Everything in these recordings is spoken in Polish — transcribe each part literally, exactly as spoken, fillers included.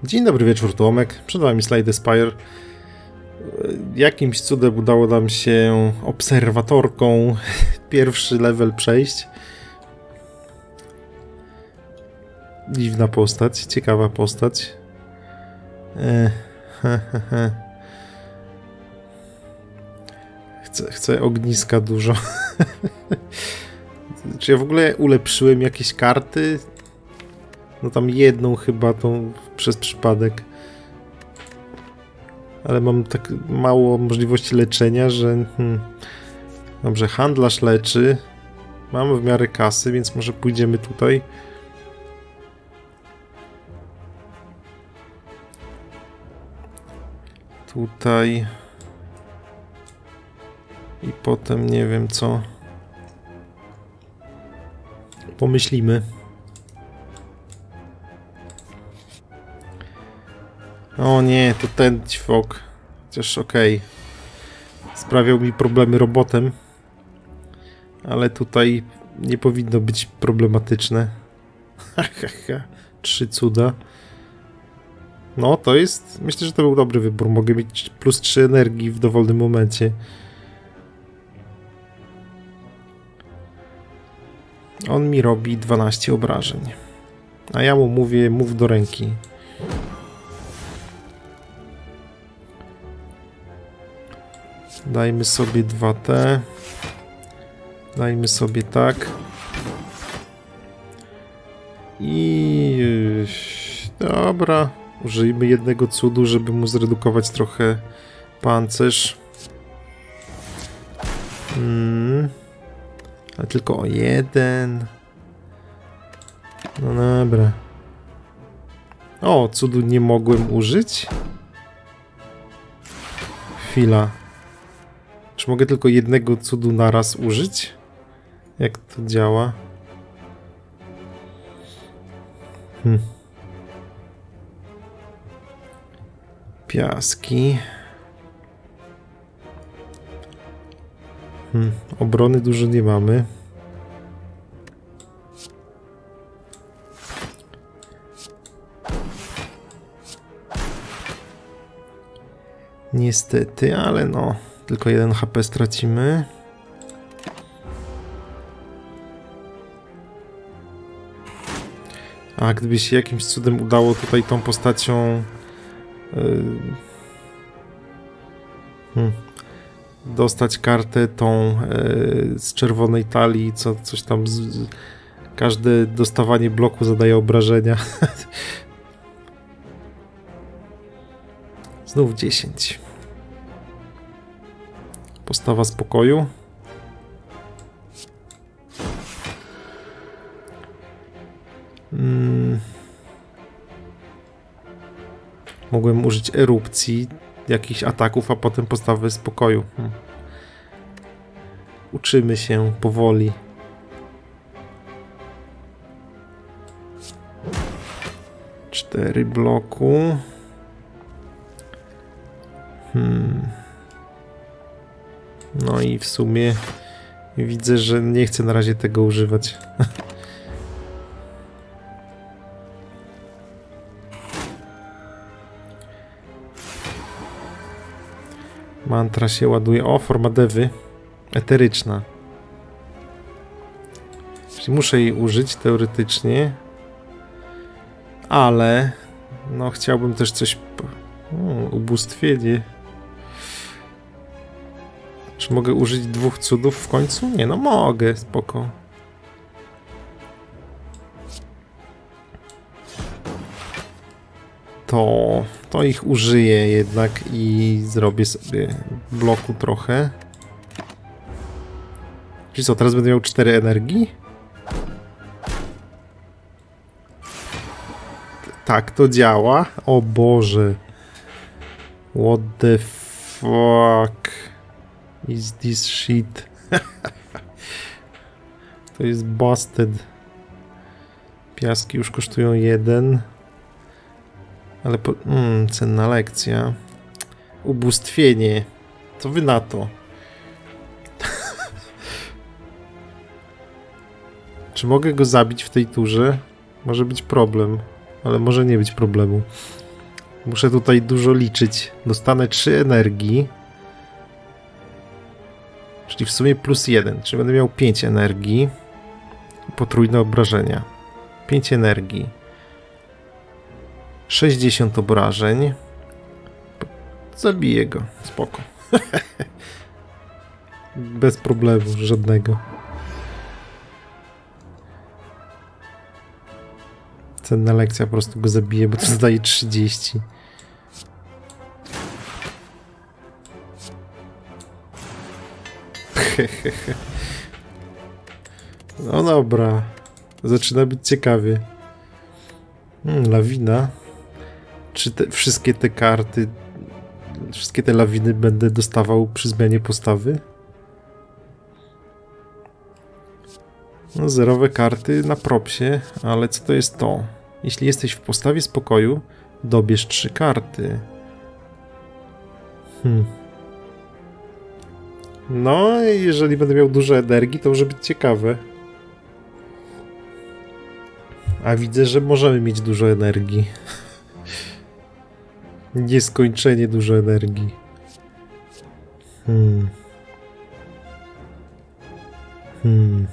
Dzień dobry wieczór, Tomek. Przed wami Slay Spire. Jakimś cudem udało nam się obserwatorką pierwszy level przejść. Dziwna postać, ciekawa postać. E, he, he, he. Chcę, chcę ogniska dużo. Czy ja w ogóle ulepszyłem jakieś karty? No tam jedną chyba, tą przez przypadek. Ale mam tak mało możliwości leczenia, że... Hmm. Dobrze, handlarz leczy. Mamy w miarę kasy, więc może pójdziemy tutaj. Tutaj. I potem nie wiem co. Pomyślimy. O nie, to ten ćwok. Chociaż okej. Okay. Sprawiał mi problemy robotem. Ale tutaj nie powinno być problematyczne. Trzy cuda. No, to jest... Myślę, że to był dobry wybór. Mogę mieć plus trzy energii w dowolnym momencie. On mi robi dwanaście obrażeń. A ja mu mówię, mów do ręki. Dajmy sobie dwa T. Dajmy sobie tak. I... Dobra. Użyjmy jednego cudu, żeby mu zredukować trochę pancerz. Hmm. Ale tylko o jeden. No dobra. O, cudu nie mogłem użyć? Chwila. Czy mogę tylko jednego cudu naraz użyć? Jak to działa? Hm. Piaski. Hmm. Obrony dużo nie mamy. Niestety, ale no, tylko jeden H P stracimy. A gdyby się jakimś cudem udało tutaj tą postacią yy, hmm, dostać kartę tą yy, z czerwonej talii, co coś tam z, z, każde dostawanie bloku zadaje obrażenia. Znów dziesięć. Postawa spokoju. Hmm. Mogłem użyć erupcji, jakichś ataków, a potem postawy spokoju. Hmm. Uczymy się powoli. Cztery bloku. Hmm. No i w sumie widzę, że nie chcę na razie tego używać. Mantra się ładuje. O, forma dewy. Eteryczna. Czyli muszę jej użyć teoretycznie. Ale no chciałbym też coś... O, ubóstwienie. Czy mogę użyć dwóch cudów w końcu? Nie, no mogę, spoko. To, to ich użyję jednak i zrobię sobie bloku trochę. Czyli co, teraz będę miał cztery energii? Tak to działa? O Boże. What the fuck is this shit? To jest busted. Piaski już kosztują jeden. Ale po... Mm, cenna lekcja. Ubóstwienie. Co wy na to? Czy mogę go zabić w tej turze? Może być problem, ale może nie być problemu. Muszę tutaj dużo liczyć. Dostanę trzy energii. Czyli w sumie plus jeden. Czyli będę miał pięć energii. Potrójne obrażenia. pięć energii. sześćdziesiąt obrażeń. Zabiję go. Spoko. Bez problemu żadnego. Cenna lekcja, po prostu go zabiję, bo to zdaje trzydzieści. No dobra. Zaczyna być ciekawie. Hmm, lawina. Czy te, wszystkie te karty, wszystkie te lawiny będę dostawał przy zmianie postawy? No, zerowe karty na propsie, ale co to jest to? Jeśli jesteś w postawie spokoju, dobierz trzy karty. Hmm. No, jeżeli będę miał dużo energii, to może być ciekawe. A widzę, że możemy mieć dużo energii. Nieskończenie dużo energii. Hmm. Hmm.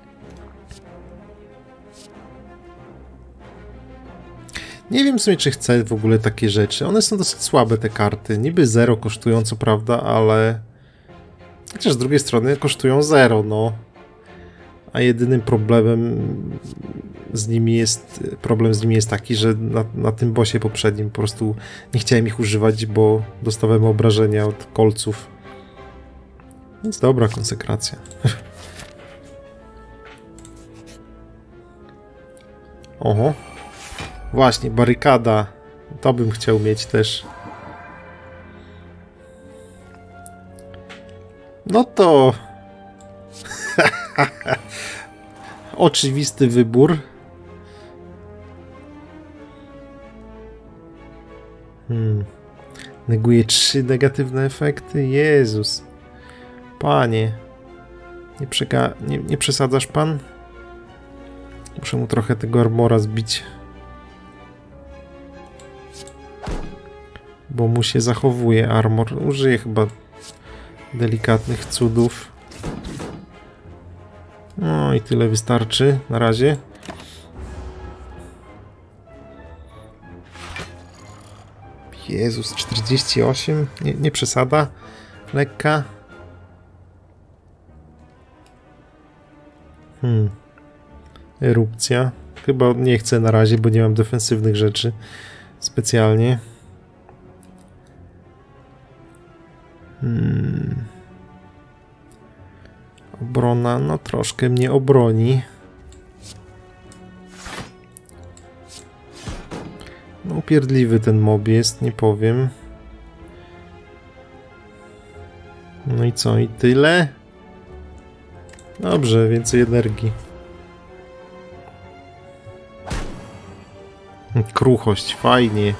Nie wiem w sumie, czy chcę w ogóle takie rzeczy. One są dosyć słabe, te karty. Niby zero kosztują, co prawda, ale... Chociaż z drugiej strony kosztują zero, no. A jedynym problemem z nimi jest... Problem z nimi jest taki, że na, na tym bossie poprzednim po prostu nie chciałem ich używać, bo dostawałem obrażenia od kolców. Więc dobra konsekracja. Oho. Właśnie, barykada. To bym chciał mieć też. No to... Oczywisty wybór. Hmm. Neguje trzy negatywne efekty? Jezus. Panie. Nie, przega... nie, nie przesadzasz pan? Muszę mu trochę tego armora zbić. Bo mu się zachowuje armor. Użyję chyba delikatnych cudów. No i tyle wystarczy na razie. Jezus, czterdzieści osiem? Nie, nie przesada? Lekka? Hmm. Erupcja. Chyba nie chcę na razie, bo nie mam defensywnych rzeczy specjalnie. Hmm. Obrona, no troszkę mnie obroni. No upierdliwy ten mob jest, nie powiem. No i co, i tyle? Dobrze, więcej energii. Kruchość, fajnie.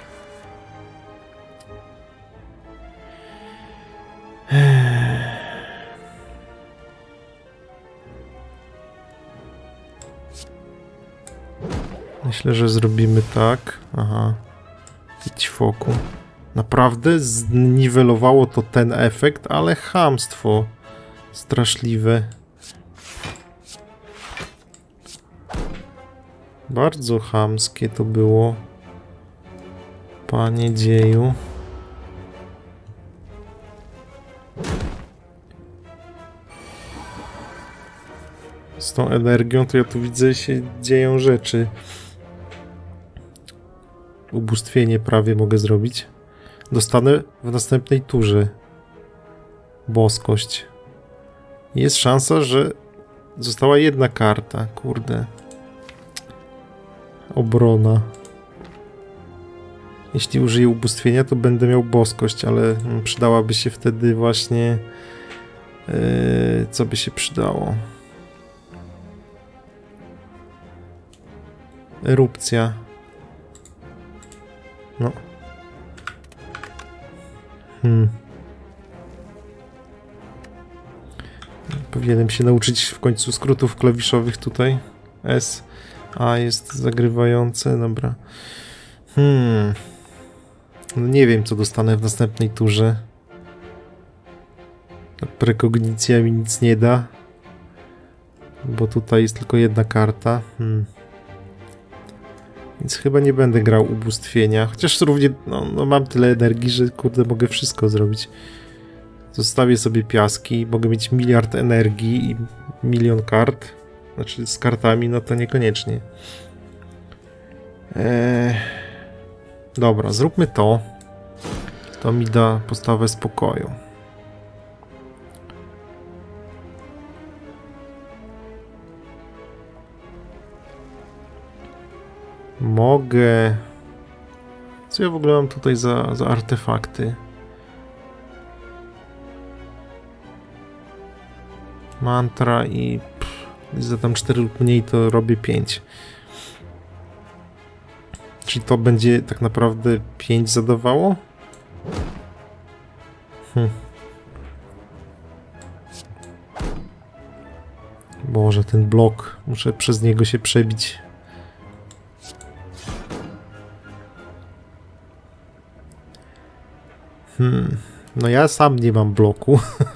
Myślę, że zrobimy tak. Aha. Ćwoku. Naprawdę zniwelowało to ten efekt, ale chamstwo. Straszliwe. Bardzo chamskie to było. Panie dzieju. Z tą energią to ja tu widzę, się dzieją rzeczy. Ubóstwienie prawie mogę zrobić. Dostanę w następnej turze boskość. Jest szansa, że została jedna karta. Kurde. Obrona. Jeśli użyję ubóstwienia, to będę miał boskość, ale przydałaby się wtedy właśnie... Yy, co by się przydało? Erupcja. No. Hmm. Powinienem się nauczyć w końcu skrótów klawiszowych tutaj. S, A jest zagrywające, dobra. Hmm. No nie wiem, co dostanę w następnej turze. Prekognicja mi nic nie da. Bo tutaj jest tylko jedna karta. Hmm. Więc chyba nie będę grał ubóstwienia. Chociaż równie no, no mam tyle energii, że kurde mogę wszystko zrobić. Zostawię sobie piaski. Mogę mieć miliard energii i milion kart. Znaczy z kartami, no to niekoniecznie. Eee... Dobra, zróbmy to. To mi da postawę spokoju. Mogę... Co ja w ogóle mam tutaj za, za artefakty? Mantra i... Pff, za tam cztery lub mniej to robię pięć. Czyli to będzie tak naprawdę pięć zadawało? Hm. Boże, ten blok. Muszę przez niego się przebić. Hmm. No ja sam nie mam bloku.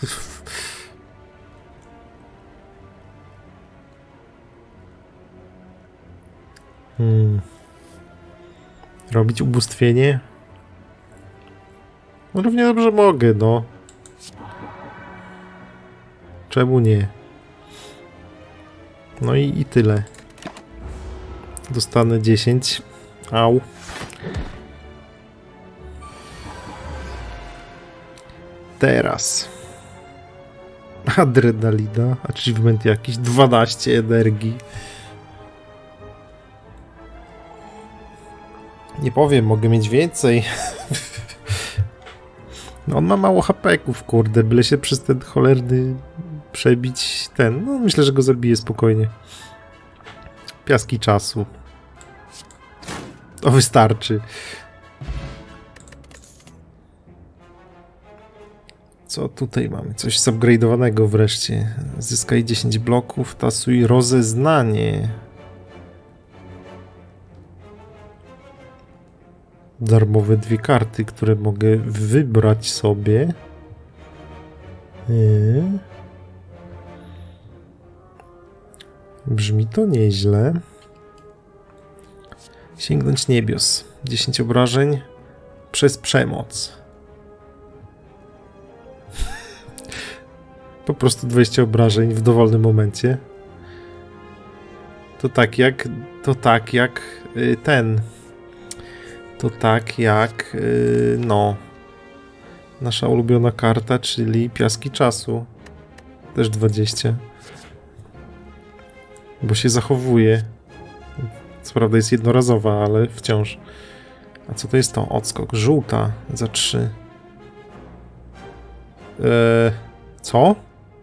hmm. Robić ubóstwienie? No równie dobrze mogę, no. Czemu nie? No i, i tyle. Dostanę dziesięć. Au. Teraz. Adrenalina. Achievement jakiś. dwanaście energii. Nie powiem, mogę mieć więcej. No on ma mało hapeków, kurde. Byle się przez ten cholerny przebić ten. No myślę, że go zabiję spokojnie. Piaski czasu. To wystarczy. Co tutaj mamy? Coś zupgrade'owanego wreszcie. Zyskaj dziesięć bloków, tasuj rozeznanie. Darmowe dwie karty, które mogę wybrać sobie. Yy. Brzmi to nieźle. Sięgnąć niebios. dziesięć obrażeń przez przemoc. Po prostu dwadzieścia obrażeń w dowolnym momencie. To tak jak... To tak jak yy, ten... To tak jak... Yy, no... Nasza ulubiona karta, czyli piaski czasu. Też dwadzieścia. Bo się zachowuje. Co prawda jest jednorazowa, ale wciąż. A co to jest to? Odskok. Żółta za trzy. Eee, co?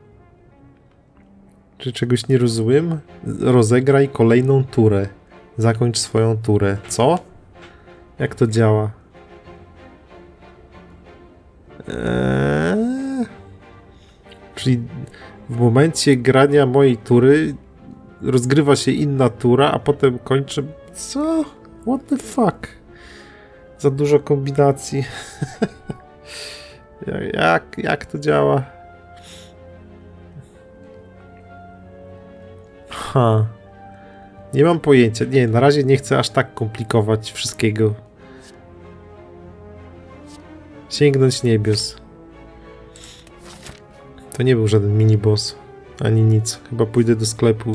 Czy czegoś nie rozumiem? Rozegraj kolejną turę. Zakończ swoją turę. Co? Jak to działa? Eee, czyli w momencie grania mojej tury rozgrywa się inna tura, a potem kończę... Co? What the fuck? Za dużo kombinacji. jak, jak to działa? Ha. Nie mam pojęcia. Nie, na razie nie chcę aż tak komplikować wszystkiego. Sięgnąć niebios. To nie był żaden mini-boss. Ani nic. Chyba pójdę do sklepu.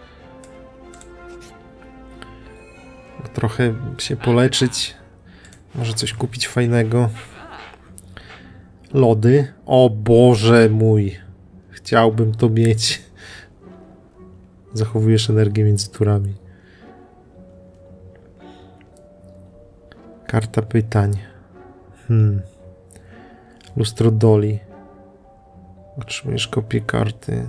Trochę się poleczyć. Może coś kupić fajnego. Lody. O Boże mój. Chciałbym to mieć. Zachowujesz energię między turami. Karta pytań. Hmm. Lustro Doli. Otrzymujesz kopię karty.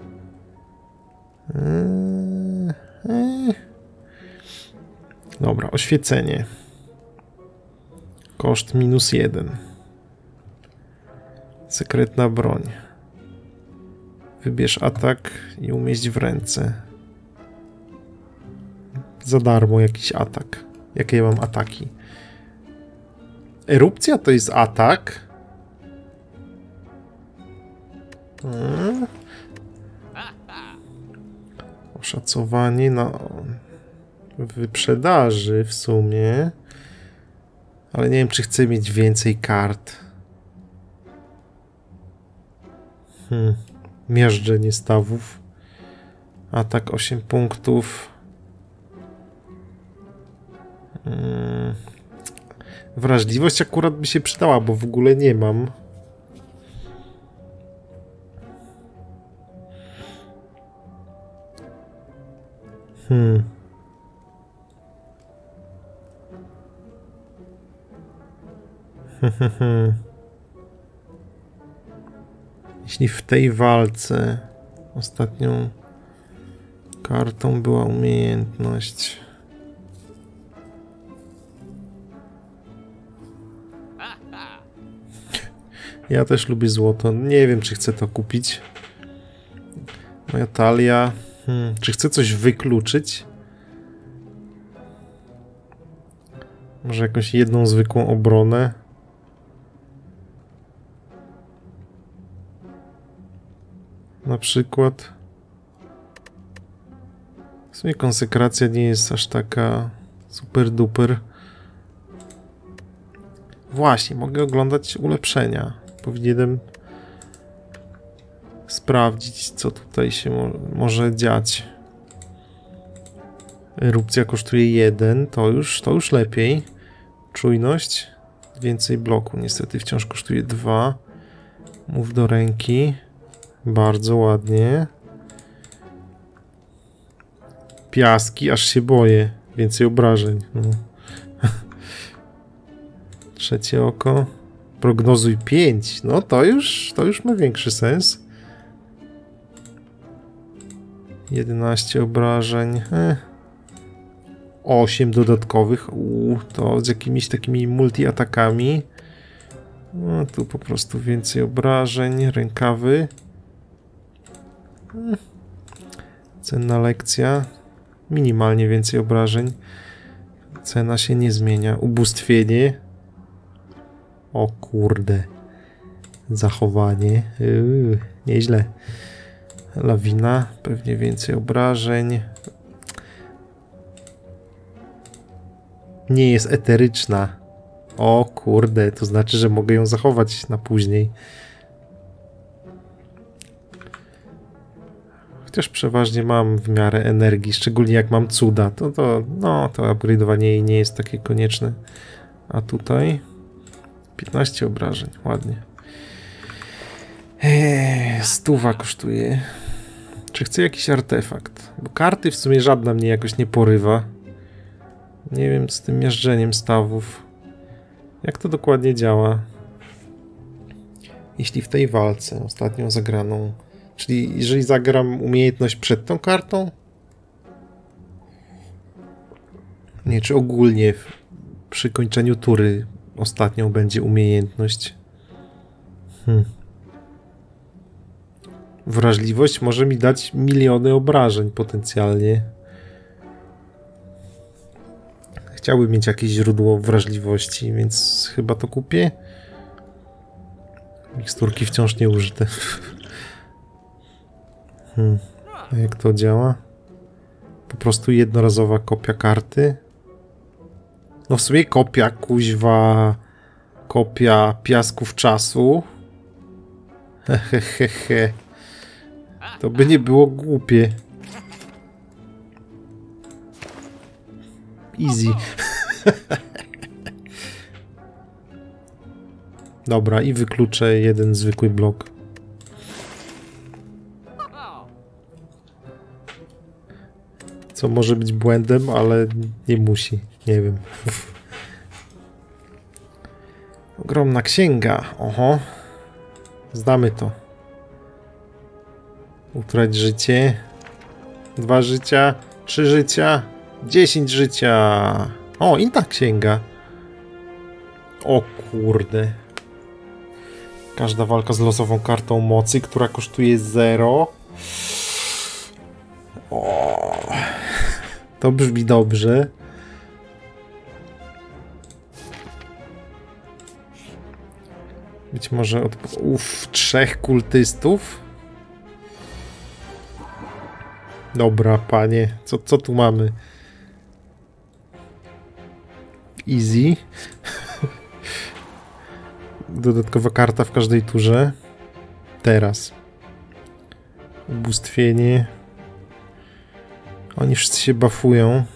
Eee, eee. Dobra, oświecenie. Koszt minus jeden. Sekretna broń. Wybierz atak i umieść w ręce. Za darmo jakiś atak. Jakie ja mam ataki? Erupcja to jest atak. Hmm. Oszacowanie na wyprzedaży w sumie. Ale nie wiem, czy chcę mieć więcej kart. Hmm. Miażdżenie stawów. Atak osiem punktów. Hmm. Wrażliwość akurat by się przydała, bo w ogóle nie mam. Hmm. Jeśli w tej walce ostatnią kartą była umiejętność. Ja też lubię złoto. Nie wiem, czy chcę to kupić. Moja talia. Hmm. Czy chcę coś wykluczyć? Może jakąś jedną zwykłą obronę? Na przykład. W sumie konsekracja nie jest aż taka super duper. Właśnie, mogę oglądać ulepszenia. Powinienem sprawdzić, co tutaj się mo może dziać. Erupcja kosztuje jeden, to już, to już lepiej. Czujność, więcej bloku, niestety wciąż kosztuje dwa. Mów do ręki, bardzo ładnie. Piaski, aż się boję, więcej obrażeń. No. Trzecie oko. Prognozuj pięć. No to już, to już ma większy sens. jedenaście obrażeń. Eh. osiem dodatkowych. Uuu, to z jakimiś takimi multi-atakami. No, tu po prostu więcej obrażeń. Rękawy. Hmm. Cenna lekcja. Minimalnie więcej obrażeń. Cena się nie zmienia. Ubóstwienie. O kurde. Zachowanie. Yy, nieźle. Lawina. Pewnie więcej obrażeń. Nie jest eteryczna. O kurde. To znaczy, że mogę ją zachować na później. Chociaż przeważnie mam w miarę energii. Szczególnie jak mam cuda. To, to, no, to upgrade'owanie jej nie jest takie konieczne. A tutaj... piętnaście obrażeń, ładnie. Eee, stuwa kosztuje. Czy chcę jakiś artefakt? Bo karty w sumie żadna mnie jakoś nie porywa. Nie wiem z tym miażdżeniem stawów. Jak to dokładnie działa? Jeśli w tej walce ostatnią zagraną, czyli jeżeli zagram umiejętność przed tą kartą? Nie, czy ogólnie przy kończeniu tury ostatnią będzie umiejętność. Hmm. Wrażliwość może mi dać miliony obrażeń potencjalnie. Chciałbym mieć jakieś źródło wrażliwości, więc chyba to kupię. Miksturki wciąż nie użyte. Hmm. A jak to działa? Po prostu jednorazowa kopia karty. No w sumie kopia, kuźwa, kopia piasków czasu. Hehehe. To by nie było głupie. Easy. Dobra, i wykluczę jeden zwykły blok. Co może być błędem, ale nie musi. Nie wiem. Ogromna księga. Oho. Zdamy to. Utrać życie. Dwa życia. Trzy życia. Dziesięć życia. O, inna księga. O kurde. Każda walka z losową kartą mocy, która kosztuje zero. O. To brzmi dobrze. Być może od... Uff, trzech kultystów? Dobra, panie. Co, co tu mamy? Easy. Dodatkowa karta w każdej turze. Teraz. Ubóstwienie. Oni wszyscy się buffują.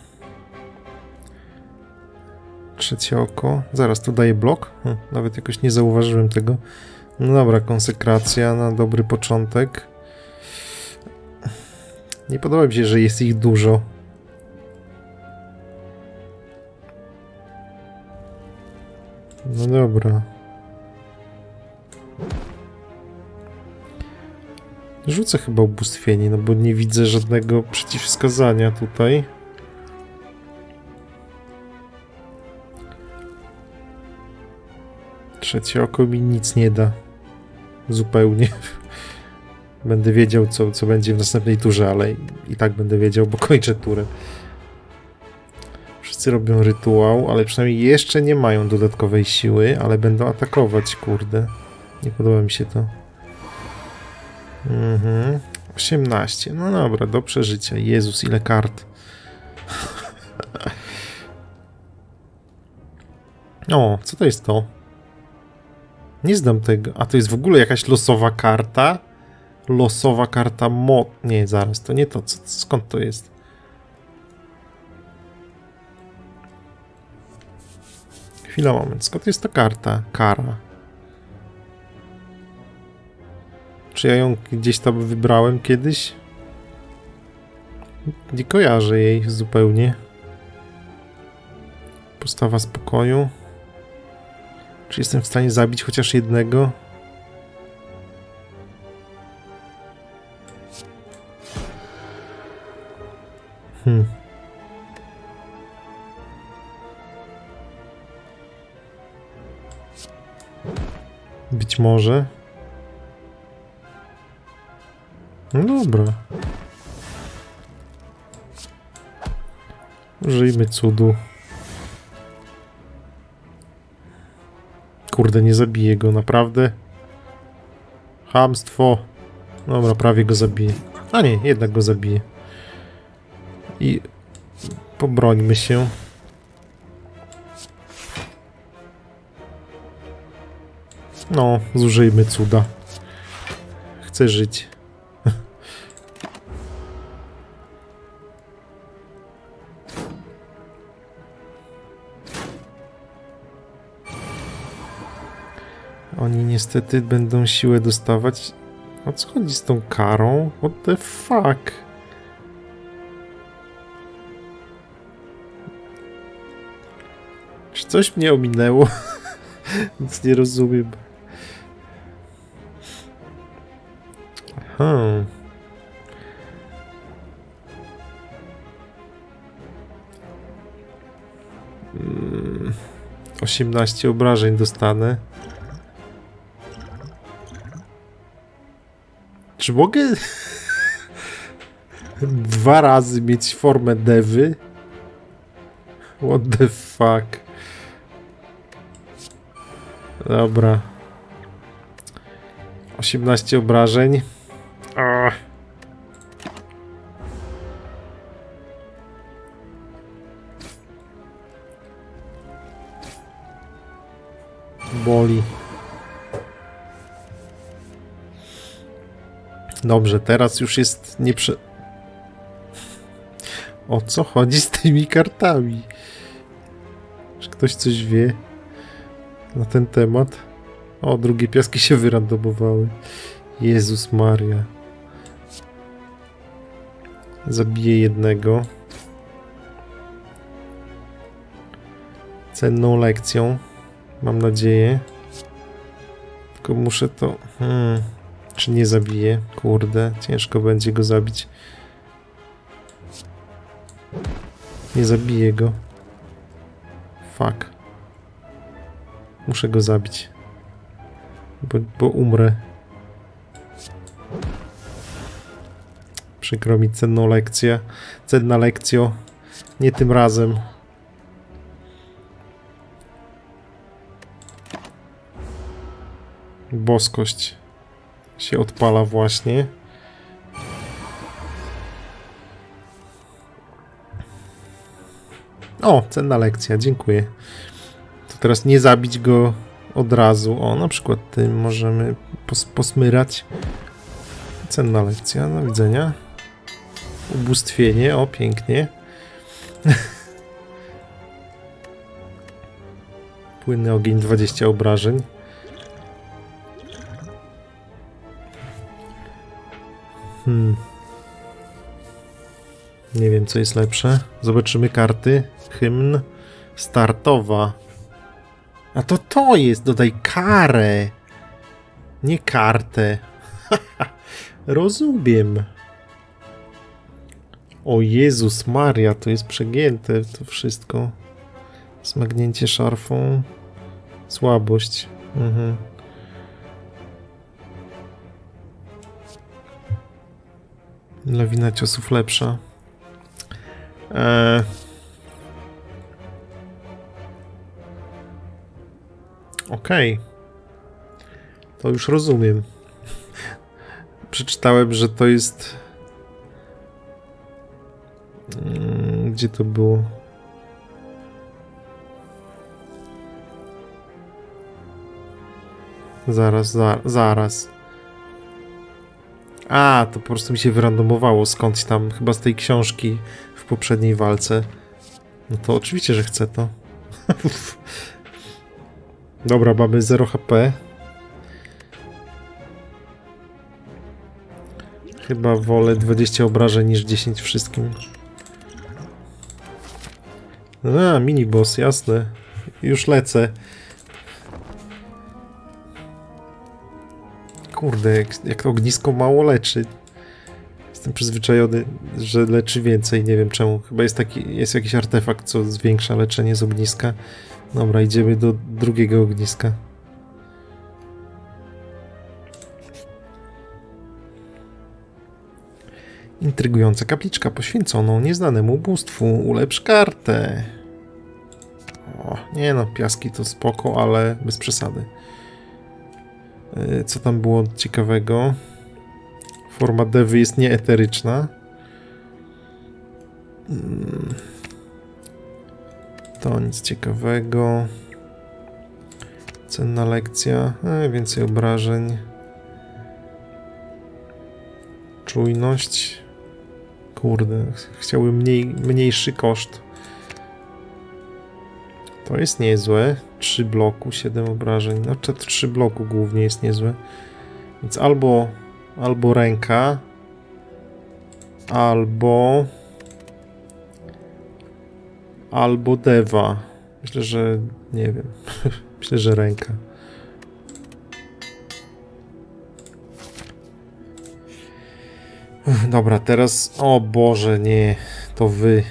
Trzecie oko. Zaraz, to daje blok? Hm, nawet jakoś nie zauważyłem tego. No dobra, konsekracja na dobry początek. Nie podoba mi się, że jest ich dużo. No dobra. Rzucę chyba ubóstwienie, no bo nie widzę żadnego przeciwwskazania tutaj. Trzecie oko mi nic nie da. Zupełnie. Będę wiedział, co, co będzie w następnej turze, ale i tak będę wiedział, bo kończę turę. Wszyscy robią rytuał, ale przynajmniej jeszcze nie mają dodatkowej siły, ale będą atakować, kurde. Nie podoba mi się to. Mhm. osiemnaście. No dobra, do przeżycia. Jezus, ile kart. O, co to jest to? Nie znam tego. A to jest w ogóle jakaś losowa karta? Losowa karta mo... Nie, zaraz, to nie to. Co, skąd to jest? Chwila, moment. Skąd jest ta karta? Kara. Czy ja ją gdzieś tam wybrałem kiedyś? Nie kojarzę jej zupełnie. Postawa spokoju. Czy jestem w stanie zabić chociaż jednego? Hmm. Być może. No dobra. Użyjmy cudu. Kurde, nie zabiję go, naprawdę. Chamstwo. Dobra, prawie go zabiję. A nie, jednak go zabiję. I pobrońmy się. No, zużyjmy cuda. Chcę żyć. Oni niestety będą siłę dostawać. O co chodzi z tą karą? What the fuck? Czy coś mnie ominęło? Nic nie rozumiem. Aha. Hmm. osiemnaście obrażeń dostanę. Czy mogę dwa razy mieć formę dewy? What the fuck? Dobra. osiemnaście obrażeń. Ach. Boli. Dobrze, teraz już jest nieprze... O co chodzi z tymi kartami? Czy ktoś coś wie na ten temat? O, drugie piaski się wyrandomowały. Jezus Maria. Zabiję jednego. Cenną lekcją. Mam nadzieję. Tylko muszę to... Hmm. Czy nie zabiję? Kurde, ciężko będzie go zabić. Nie zabiję go. Fuck. Muszę go zabić. Bo, bo umrę. Przykro mi, cenną lekcję. Cenna lekcjo. Nie tym razem. Boskość się odpala właśnie. O, cenna lekcja, dziękuję. To teraz nie zabić go od razu. O, na przykład tym możemy pos posmyrać. Cenna lekcja, do widzenia. Ubóstwienie, o, pięknie. Płynny ogień, dwadzieścia obrażeń. Hmm. Nie wiem, co jest lepsze. Zobaczymy karty. Hymn. Startowa. A to to jest. Dodaj karę. Nie kartę. Rozumiem. O Jezus Maria, to jest przegięte to wszystko. Smagnięcie szarfą. Słabość. Mhm. Lawina ciosów lepsza. Eee. Okej. Okay. To już rozumiem. Przeczytałem, że to jest... Hmm, gdzie to było? Zaraz, za, zaraz. A, to po prostu mi się wyrandomowało skądś tam, chyba z tej książki w poprzedniej walce. No to oczywiście, że chcę to. Dobra, mamy zero H P. Chyba wolę dwadzieścia obrażeń niż dziesięć wszystkim. A, miniboss, jasne. Już lecę. Kurde, jak, jak to ognisko mało leczy. Jestem przyzwyczajony, że leczy więcej. Nie wiem czemu. Chyba jest taki, jest jakiś artefakt, co zwiększa leczenie z ogniska. Dobra, idziemy do drugiego ogniska. Intrygująca kapliczka poświęconą nieznanemu bóstwu. Ulepsz kartę. O, nie no, piaski to spoko, ale bez przesady. Co tam było ciekawego? Forma dewy jest nieeteryczna. To nic ciekawego. Cenna lekcja. E, więcej obrażeń. Czujność. Kurde, chciałbym mniej, mniejszy koszt. To jest niezłe. trzy bloku, siedem obrażeń. No to trzy bloku głównie jest niezłe. Więc albo albo ręka, albo albo dewa. Myślę, że nie wiem. Myślę, że ręka. Dobra, teraz... O Boże, nie. To wy.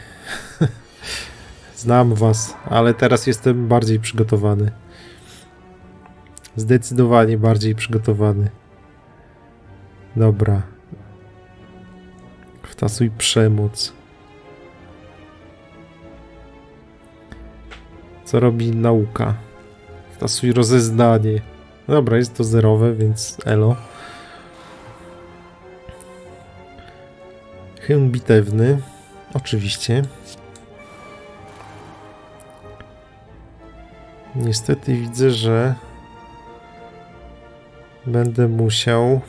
Znam was, ale teraz jestem bardziej przygotowany. Zdecydowanie bardziej przygotowany. Dobra. Wtasuj przemoc. Co robi nauka? Wtasuj rozeznanie. Dobra, jest to zerowe, więc elo. Hymn bitewny. Oczywiście. Niestety widzę, że będę musiał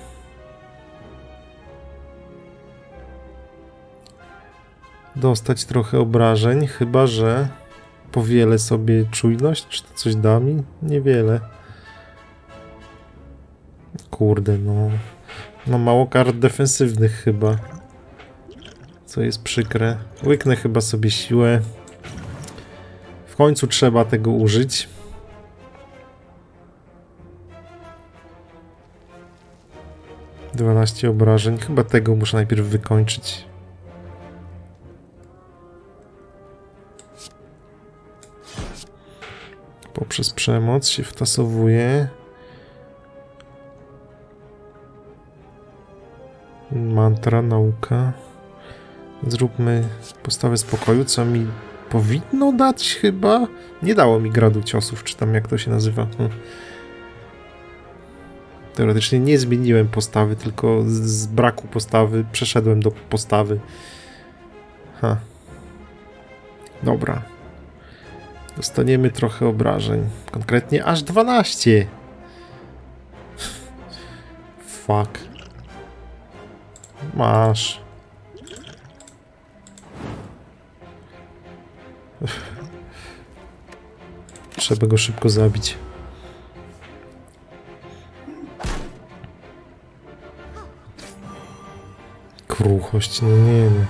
dostać trochę obrażeń, chyba że powielę sobie czujność, czy to coś da mi? Niewiele. Kurde, no. Mam mało kart defensywnych chyba. Co jest przykre. Łyknę chyba sobie siłę. W końcu trzeba tego użyć. dwanaście obrażeń. Chyba tego muszę najpierw wykończyć. Poprzez przemoc się wtasowuje. Mantra, nauka. Zróbmy postawę spokoju, co mi powinno dać chyba. Nie dało mi gradu ciosów, czy tam jak to się nazywa. Hm. Teoretycznie nie zmieniłem postawy, tylko z, z braku postawy przeszedłem do postawy. Ha. Dobra. Dostaniemy trochę obrażeń. Konkretnie aż dwanaście. Fuck. Masz. Trzeba go szybko zabić. Kruchość, no nie no.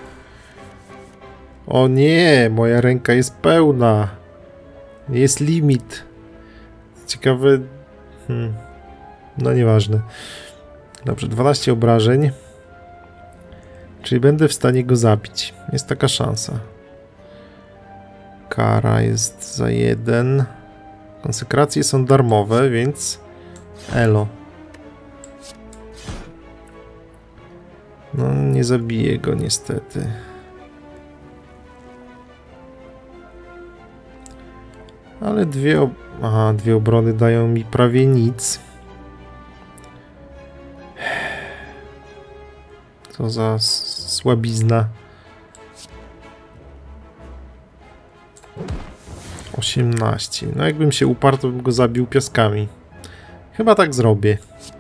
O nie, moja ręka jest pełna. Jest limit. Ciekawe... Hmm. No nieważne. Dobrze, dwanaście obrażeń. Czyli będę w stanie go zabić. Jest taka szansa. Kara jest za jeden. Konsekracje są darmowe, więc... Elo. No, nie zabiję go niestety. Ale dwie... Ob Aha, dwie obrony dają mi prawie nic. Co za słabizna. osiemnaście. No jakbym się uparł, to bym go zabił piaskami. Chyba tak zrobię.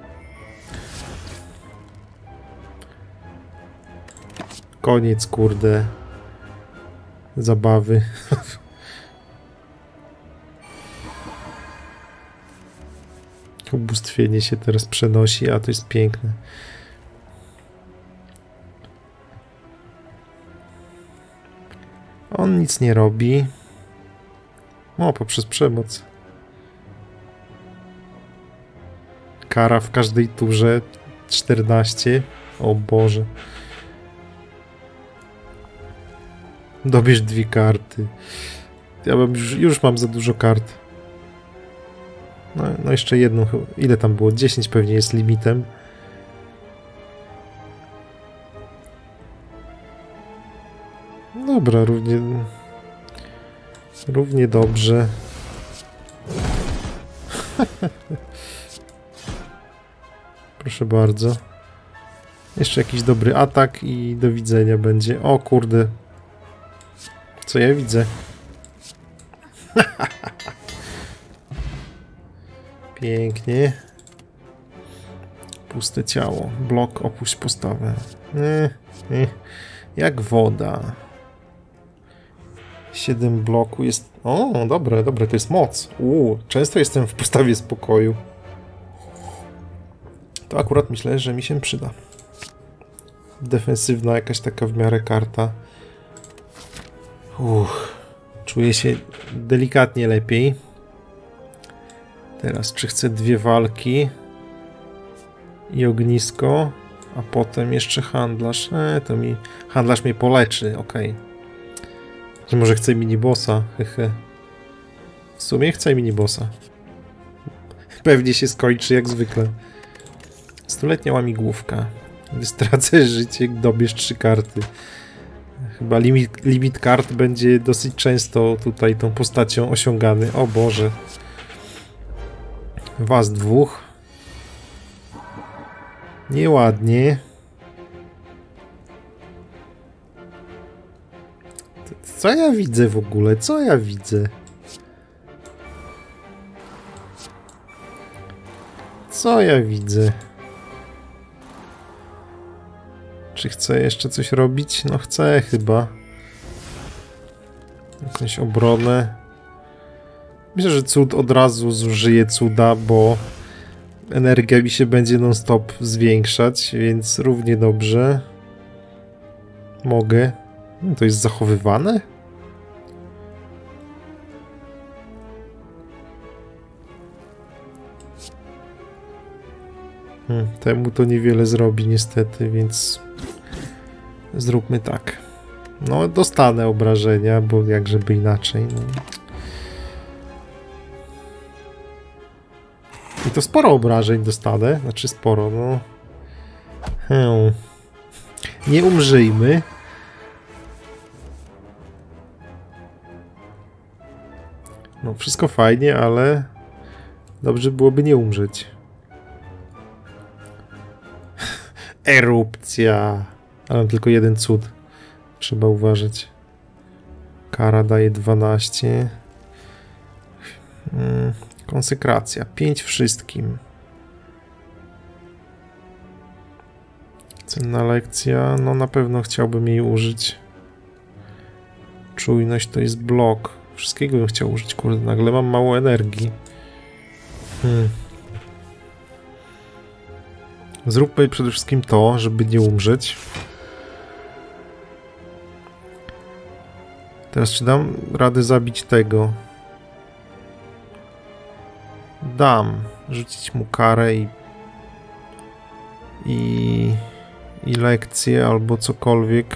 Koniec, kurde. Zabawy. Ubóstwienie się teraz przenosi, a to jest piękne. On nic nie robi. O, poprzez przemoc. Kara w każdej turze czternaście. O Boże. Dobierz dwie karty. Ja mam już, już mam za dużo kart. No, no jeszcze jedną. Ile tam było? dziesięć pewnie jest limitem. Dobra, równie... Równie dobrze. Proszę bardzo. Jeszcze jakiś dobry atak i do widzenia będzie. O kurde. Co ja widzę? Pięknie. Puste ciało. Blok, opuść postawę. Nie, nie. Jak woda. siedem bloku jest... O, dobre, dobre, to jest moc. Uuu, często jestem w postawie spokoju. To akurat myślę, że mi się przyda. Defensywna jakaś taka w miarę karta. Uff, czuję się delikatnie lepiej. Teraz, czy chcę dwie walki i ognisko, a potem jeszcze handlarz. E, to mi... Handlarz mnie poleczy, okej. Okay. Może chcę minibossa, hehe. W sumie chcę minibossa. Pewnie się skończy jak zwykle. Stuletnia łamigłówka. Gdy stracę życie, dobierz trzy karty. Chyba limit, limit kart będzie dosyć często tutaj tą postacią osiągany. O Boże. Was dwóch. Nieładnie. Co ja widzę w ogóle? Co ja widzę? Co ja widzę? Czy chcę jeszcze coś robić? No chcę chyba. Jakąś obronę. Myślę, że cud od razu zużyje cuda, bo energia mi się będzie non-stop zwiększać, więc równie dobrze mogę. No, to jest zachowywane? Hmm, temu to niewiele zrobi niestety, więc zróbmy tak. No, dostanę obrażenia, bo jak żeby inaczej. No. I to sporo obrażeń dostanę. Znaczy sporo, no. Hmm. Nie umrzyjmy. No, wszystko fajnie, ale dobrze byłoby nie umrzeć. Erupcja. Ale mam tylko jeden cud. Trzeba uważać. Kara daje dwanaście. Hmm. Konsekracja. pięć wszystkim. Cenna lekcja. No na pewno chciałbym jej użyć. Czujność to jest blok. Wszystkiego bym chciał użyć. Kurde, nagle mam mało energii. Hmm. Zróbmy przede wszystkim to, żeby nie umrzeć. Teraz czy dam radę zabić tego? Dam. Rzucić mu karę i... I... I lekcję albo cokolwiek.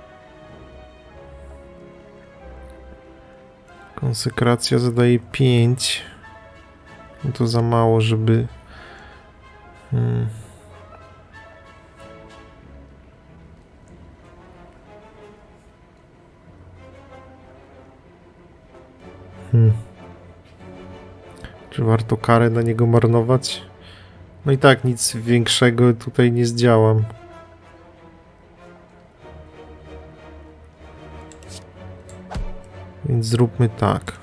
Konsekracja zadaje pięć. No to za mało, żeby... Hmm. Hmm. Czy warto karę na niego marnować? No i tak nic większego tutaj nie zdziałam. Więc zróbmy tak.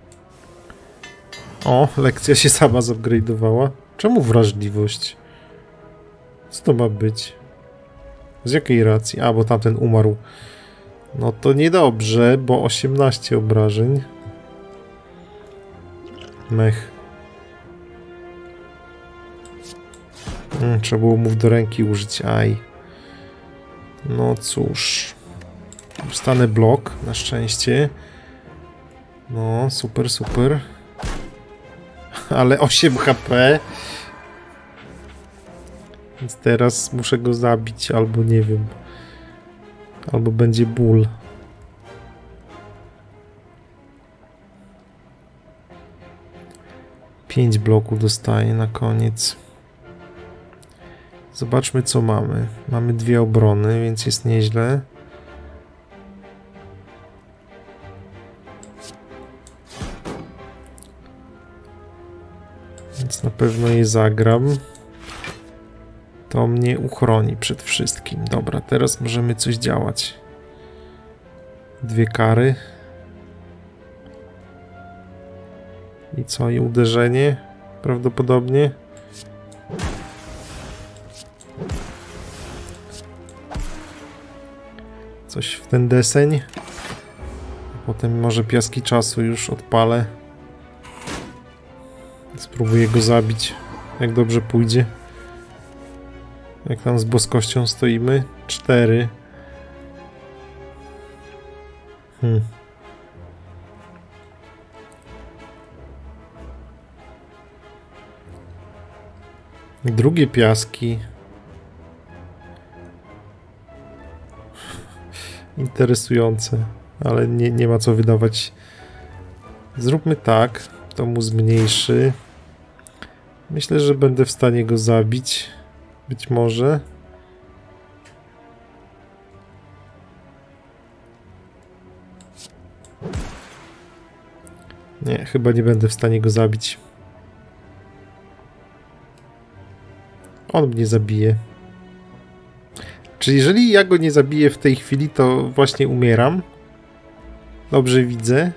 O, lekcja się sama zupgrade'owała. Czemu wrażliwość? Co to ma być? Z jakiej racji? A, bo tamten umarł. No to niedobrze, bo osiemnaście obrażeń. Mech. Hmm, trzeba było mu do ręki użyć, aj. No cóż. Dostanę blok, na szczęście. No, super, super. Ale osiem H P. Więc teraz muszę go zabić, albo nie wiem. Albo będzie ból. pięć bloków dostaję na koniec. Zobaczmy, co mamy. Mamy dwie obrony, więc jest nieźle. Więc na pewno je zagram. To mnie uchroni przed wszystkim. Dobra, teraz możemy coś działać. Dwie kary. I co? I uderzenie? Prawdopodobnie. Coś w ten deseń. Potem może piaski czasu już odpalę. Spróbuję go zabić, jak dobrze pójdzie. Jak tam z boskością stoimy? Cztery. Hmm. Drugie piaski. Interesujące, ale nie, nie ma co wydawać. Zróbmy tak, to mu zmniejszy. Myślę, że będę w stanie go zabić. Być może. Nie, chyba nie będę w stanie go zabić. On mnie zabije. Czyli jeżeli ja go nie zabiję w tej chwili, to właśnie umieram. Dobrze widzę.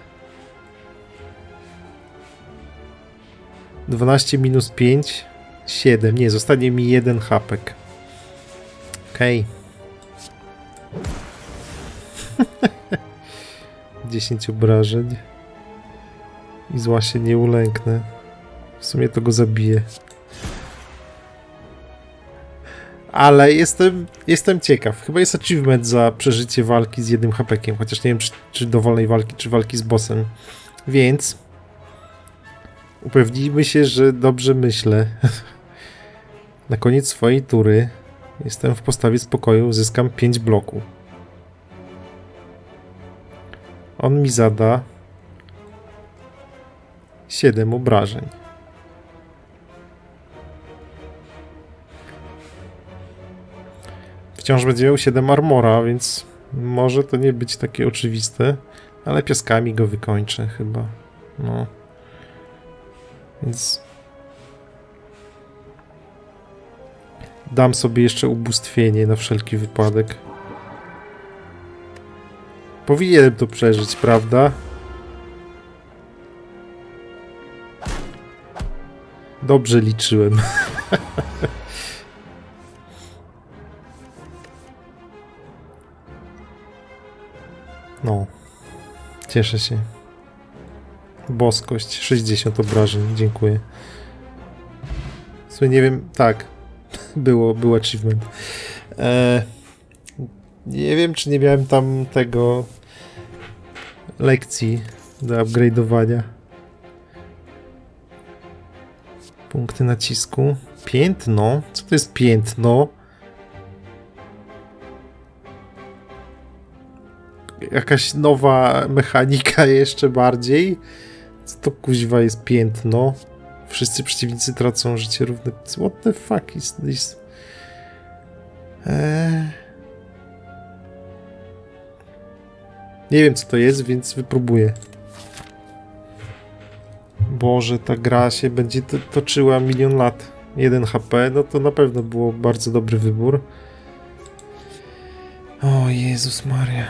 dwanaście minus pięć. siedem. Nie, zostanie mi jeden hapek. Okej. Okay. dziesięć obrażeń. I zła się nie ulęknę. W sumie to go zabiję. Ale jestem, jestem ciekaw. Chyba jest achievement za przeżycie walki z jednym hapekiem. Chociaż nie wiem, czy, czy dowolnej walki, czy walki z bossem. Więc upewnijmy się, że dobrze myślę. Na koniec swojej tury jestem w postawie spokoju. Zyskam pięć bloków. On mi zada siedem obrażeń. Wciąż będzie miał siedem armora, więc może to nie być takie oczywiste, ale piaskami go wykończę chyba. No. Więc dam sobie jeszcze ubóstwienie na wszelki wypadek. Powinienem to przeżyć, prawda? Dobrze liczyłem. No. Cieszę się. Boskość. sześćdziesiąt obrażeń. Dziękuję. Słuchaj, nie wiem... Tak. Było, był achievement. Eee, nie wiem, czy nie miałem tam tego... lekcji do upgrade'owania. Punkty nacisku. Piętno? Co to jest piętno? Jakaś nowa mechanika jeszcze bardziej? Co to kuźwa jest piętno? Wszyscy przeciwnicy tracą życie równe. What the fuck is this? Eee... Nie wiem, co to jest, więc wypróbuję. Boże, ta gra się będzie to toczyła milion lat. jeden H P, no to na pewno było bardzo dobry wybór. O Jezus Maria.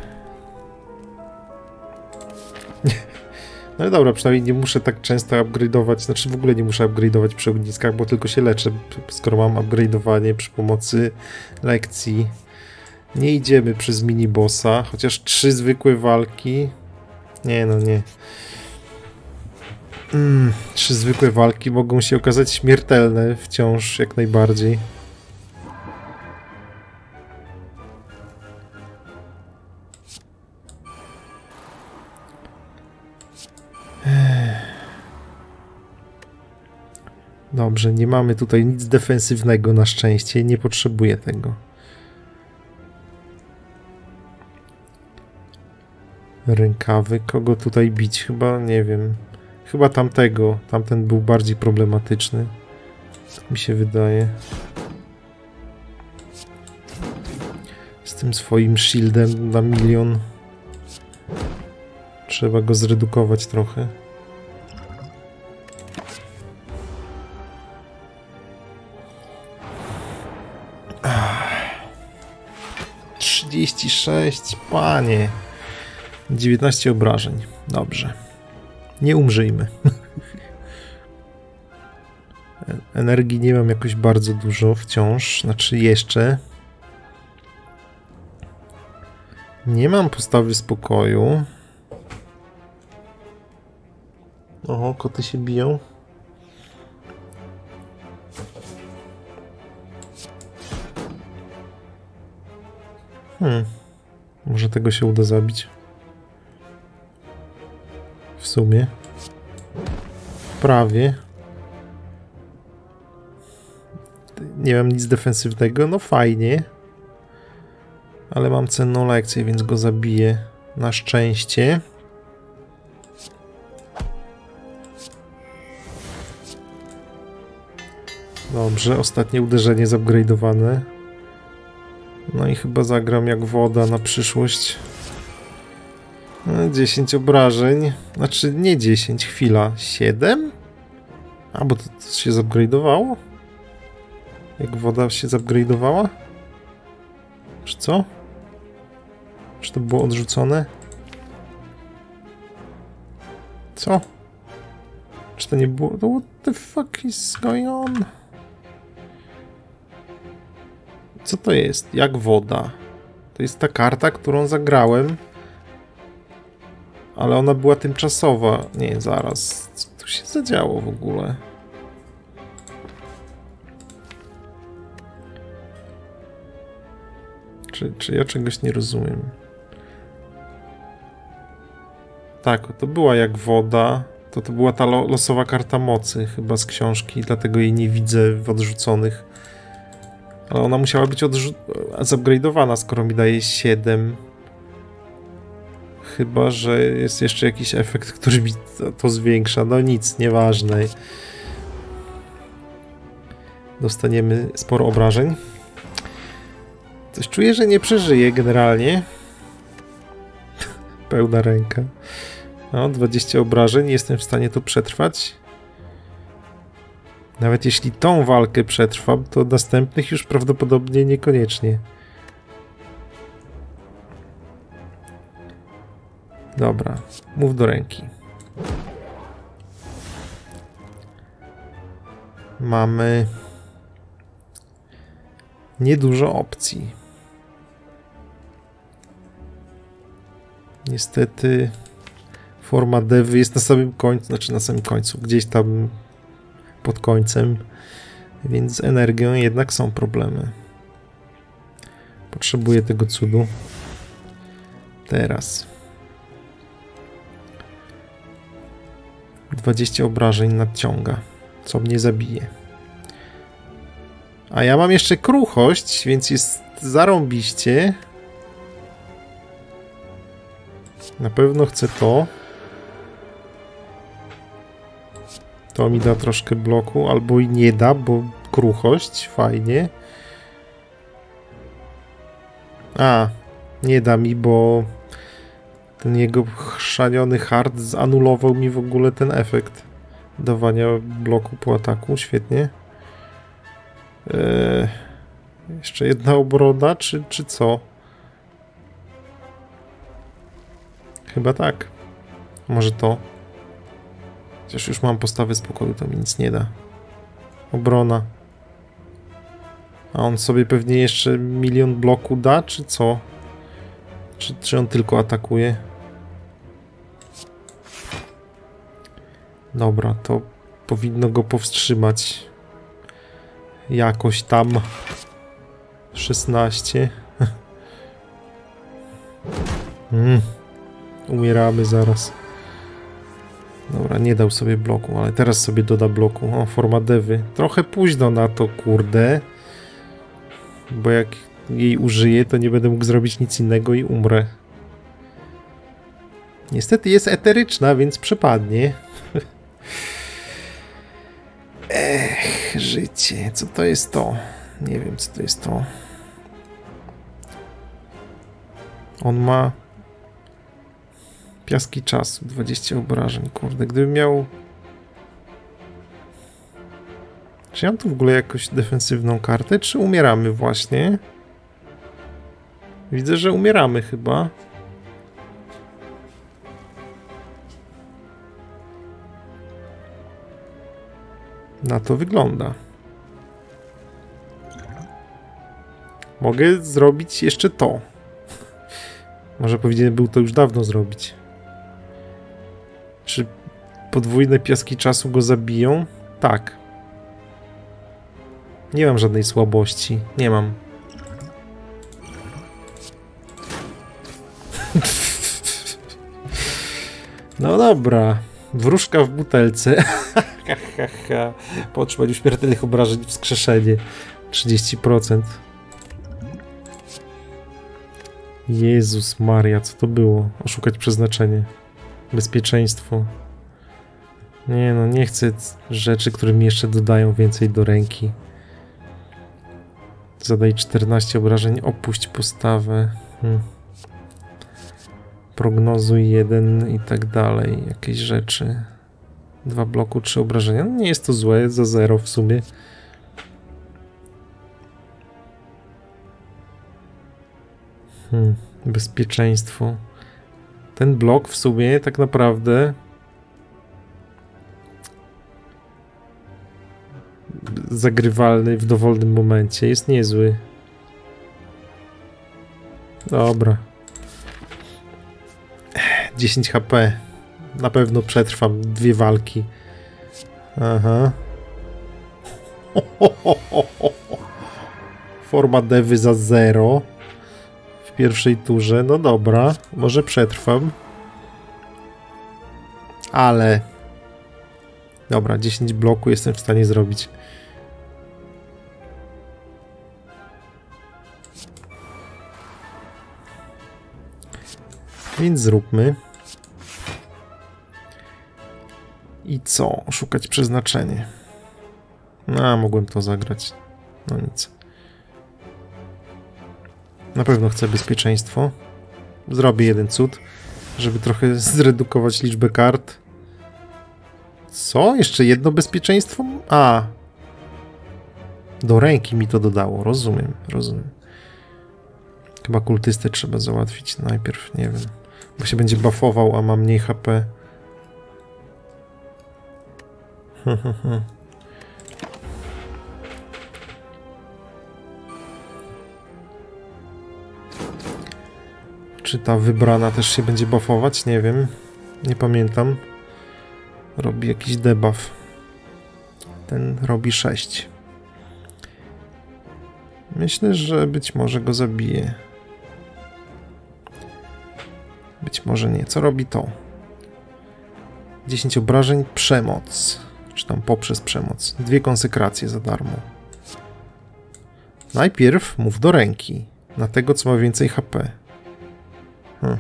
No ale dobra, przynajmniej nie muszę tak często upgrade'ować, znaczy w ogóle nie muszę upgrade'ować przy ogniskach, bo tylko się leczę, skoro mam upgrade'owanie przy pomocy lekcji. Nie idziemy przez mini-bossa, chociaż trzy zwykłe walki. Nie, no nie. Mm, trzy zwykłe walki mogą się okazać śmiertelne wciąż, jak najbardziej. Dobrze, nie mamy tutaj nic defensywnego na szczęście, nie potrzebuję tego. Rękawy, kogo tutaj bić? Chyba, nie wiem, chyba tamtego, tamten był bardziej problematyczny, mi się wydaje. Z tym swoim shieldem na milion. Trzeba go zredukować trochę. trzydzieści sześć, panie. dziewiętnaście obrażeń. Dobrze. Nie umrzyjmy. Energii nie mam jakoś bardzo dużo wciąż. Znaczy jeszcze. Nie mam postawy spokoju. Oho, koty się biją. Hmm. Może tego się uda zabić. W sumie. Prawie. Nie mam nic defensywnego. No fajnie. Ale mam cenną lekcję, więc go zabiję. Na szczęście. Dobrze, ostatnie uderzenie zupgrade'owane. No i chyba zagram jak woda na przyszłość. No, dziesięć obrażeń. Znaczy nie dziesięć, chwila. siedem? A, bo to, to się zupgrade'owało? Jak woda się zupgrade'owała? Czy co? Czy to było odrzucone? Co? Czy to nie było? What the fuck is going on? Co to jest? Jak woda? To jest ta karta, którą zagrałem. Ale ona była tymczasowa. Nie, zaraz. Co tu się zadziało w ogóle? Czy, czy ja czegoś nie rozumiem? Tak, to była jak woda. To to była ta lo losowa karta mocy chyba z książki, dlatego jej nie widzę w odrzuconych. Ale ona musiała być zupgrade'owana, skoro mi daje siedem. Chyba że jest jeszcze jakiś efekt, który mi to, to zwiększa. No nic, nieważne. Dostaniemy sporo obrażeń. Coś czuję, że nie przeżyję generalnie. Pełna ręka. No, dwadzieścia obrażeń. Jestem w stanie to przetrwać. Nawet jeśli tą walkę przetrwam, to następnych już prawdopodobnie niekoniecznie. Dobra, mów do ręki. Mamy niedużo opcji. Niestety forma dewy jest na samym końcu, znaczy na samym końcu, gdzieś tam pod końcem, więc z energią jednak są problemy. Potrzebuję tego cudu. Teraz. dwadzieścia obrażeń nadciąga, co mnie zabije. A ja mam jeszcze kruchość, więc jest zarąbiście. Na pewno chcę to. To mi da troszkę bloku, albo i nie da, bo kruchość, fajnie. A, nie da mi, bo ten jego chrzaniony hard zanulował mi w ogóle ten efekt dawania bloku po ataku, świetnie. Eee, jeszcze jedna obrona, czy, czy co? Chyba tak. Może to. Chociaż już mam postawę spokoju, to mi nic nie da. Obrona. A on sobie pewnie jeszcze milion bloku da, czy co? Czy, czy on tylko atakuje? Dobra, to powinno go powstrzymać. Jakoś tam. szesnaście. mm. Umieramy zaraz. Dobra, nie dał sobie bloku, ale teraz sobie doda bloku. O, forma dewy. Trochę późno na to, kurde. Bo jak jej użyję, to nie będę mógł zrobić nic innego i umrę. Niestety jest eteryczna, więc przepadnie. Ech, życie. Co to jest to? Nie wiem, co to jest to. On ma piaski czasu, dwadzieścia obrażeń. Kurde, gdybym miał... Czy ja mam tu w ogóle jakąś defensywną kartę, czy umieramy właśnie? Widzę, że umieramy chyba. Na to wygląda. Mogę zrobić jeszcze to. Może powinienem był to już dawno zrobić. Czy podwójne piaski czasu go zabiją? Tak. Nie mam żadnej słabości. Nie mam. No dobra. Wróżka w butelce. Po otrzymaniu śmiertelnych obrażeń wskrzeszenie. trzydzieści procent. Jezus Maria, co to było? Oszukać przeznaczenie. Bezpieczeństwo. Nie no, nie chcę rzeczy, które mi jeszcze dodają więcej do ręki. Zadaj czternaście obrażeń, opuść postawę. Hmm. Prognozuj jeden i tak dalej. Jakieś rzeczy. Dwa bloku, trzy obrażenia. No nie jest to złe, za zero w sumie. Hmm. Bezpieczeństwo. Ten blok w sumie tak naprawdę zagrywalny w dowolnym momencie jest niezły. Dobra. dziesięć HP. Na pewno przetrwam dwie walki. Aha. Forma dewy za zero. W pierwszej turze. No dobra. Może przetrwam. Ale... Dobra, dziesięć bloku jestem w stanie zrobić. Więc zróbmy. I co? Szukać przeznaczenie. No, mogłem to zagrać. No nic. Na pewno chcę bezpieczeństwo. Zrobię jeden cud, żeby trochę zredukować liczbę kart. Co? Jeszcze jedno bezpieczeństwo? A, Do ręki mi to dodało. Rozumiem, rozumiem. Chyba kultystę trzeba załatwić najpierw, nie wiem. Bo się będzie buffował, a ma mniej H P. Czy ta wybrana też się będzie buffować? Nie wiem. Nie pamiętam. Robi jakiś debuff. Ten robi sześć. Myślę, że być może go zabije. Być może nie. Co robi to? dziesięć obrażeń, przemoc. Czy tam poprzez przemoc. Dwie konsekracje za darmo. Najpierw mów do ręki. Na tego, co ma więcej H P. Hmm.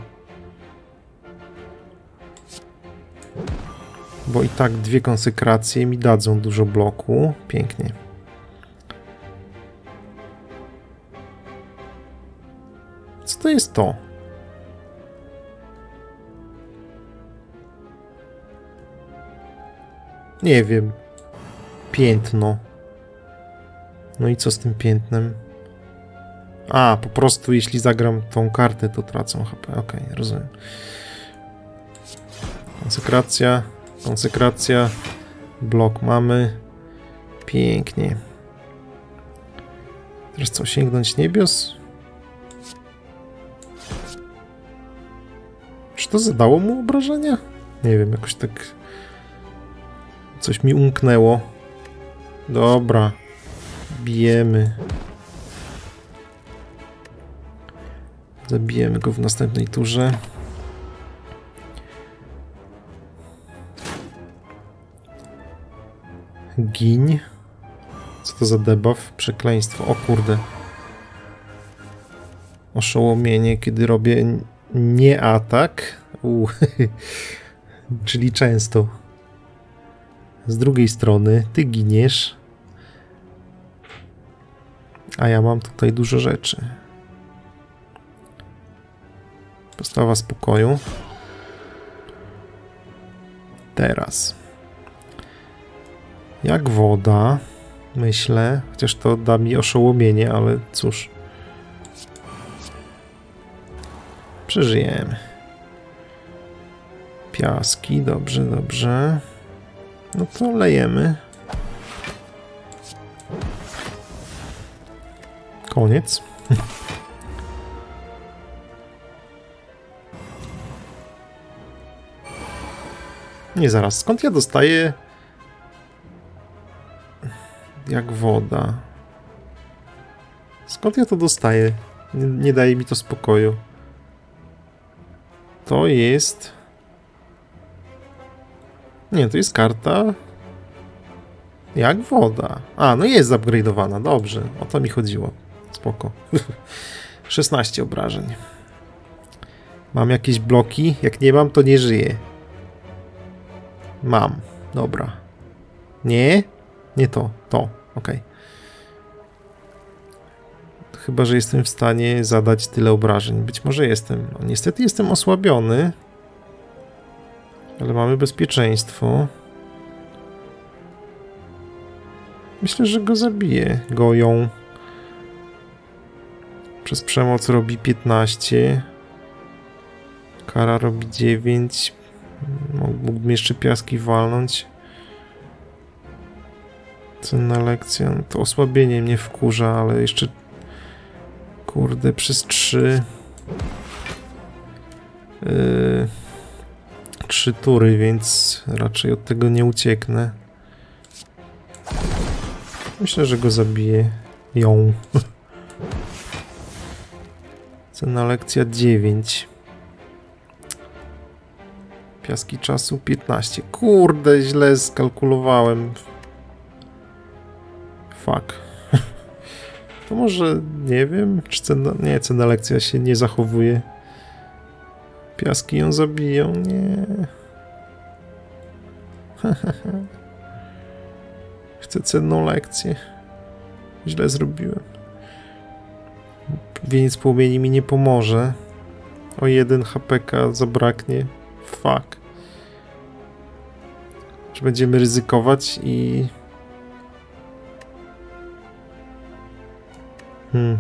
Bo i tak dwie konsekracje mi dadzą dużo bloku. Pięknie. Co to jest to? Nie wiem. Piętno. No i co z tym piętnem? A, po prostu jeśli zagram tą kartę, to tracą H P. Okej, okay, rozumiem. Konsekracja, konsekracja. Blok mamy. Pięknie. Teraz co, sięgnąć niebios? Czy to zadało mu obrażenia? Nie wiem, jakoś tak... Coś mi umknęło. Dobra. Bijemy. Zabijemy go w następnej turze. Giń. Co to za debuff? Przekleństwo. O kurde. Oszołomienie, kiedy robię nie atak. U. Czyli często. Z drugiej strony ty giniesz. A ja mam tutaj dużo rzeczy. Postawa spokoju. Teraz. Jak woda, myślę, chociaż to da mi oszołomienie, ale cóż. Przeżyjemy. Piaski, dobrze, dobrze. No to lejemy. Koniec. Nie, zaraz. Skąd ja dostaję jak woda? Skąd ja to dostaję? Nie, nie daje mi to spokoju. To jest... Nie, to jest karta jak woda. A, no jest upgrade'owana. Dobrze, o to mi chodziło. Spoko. szesnaście obrażeń. Mam jakieś bloki? Jak nie mam, to nie żyję. Mam. Dobra. Nie? Nie to. To. Ok. Chyba, że jestem w stanie zadać tyle obrażeń. Być może jestem. No, niestety jestem osłabiony. Ale mamy bezpieczeństwo. Myślę, że go zabiję. Go ją. Przez przemoc robi piętnaście. Kara robi dziewięć. Mógłbym jeszcze piaski walnąć. Cenna lekcja. No to osłabienie mnie wkurza, ale jeszcze... Kurde, przez trzy... Yy... Trzy tury, więc raczej od tego nie ucieknę. Myślę, że go zabiję. Ją. Cenna lekcja dziewięć. Piaski czasu piętnaście. Kurde, źle skalkulowałem. Fuck. To może, nie wiem, czy cena... Nie, cenna lekcja się nie zachowuje. Piaski ją zabiją, nie. Chcę cenną lekcję. Źle zrobiłem. Wieniec płomieni mi nie pomoże. O jeden H P K zabraknie. Fuck. Czy będziemy ryzykować i... Hmm.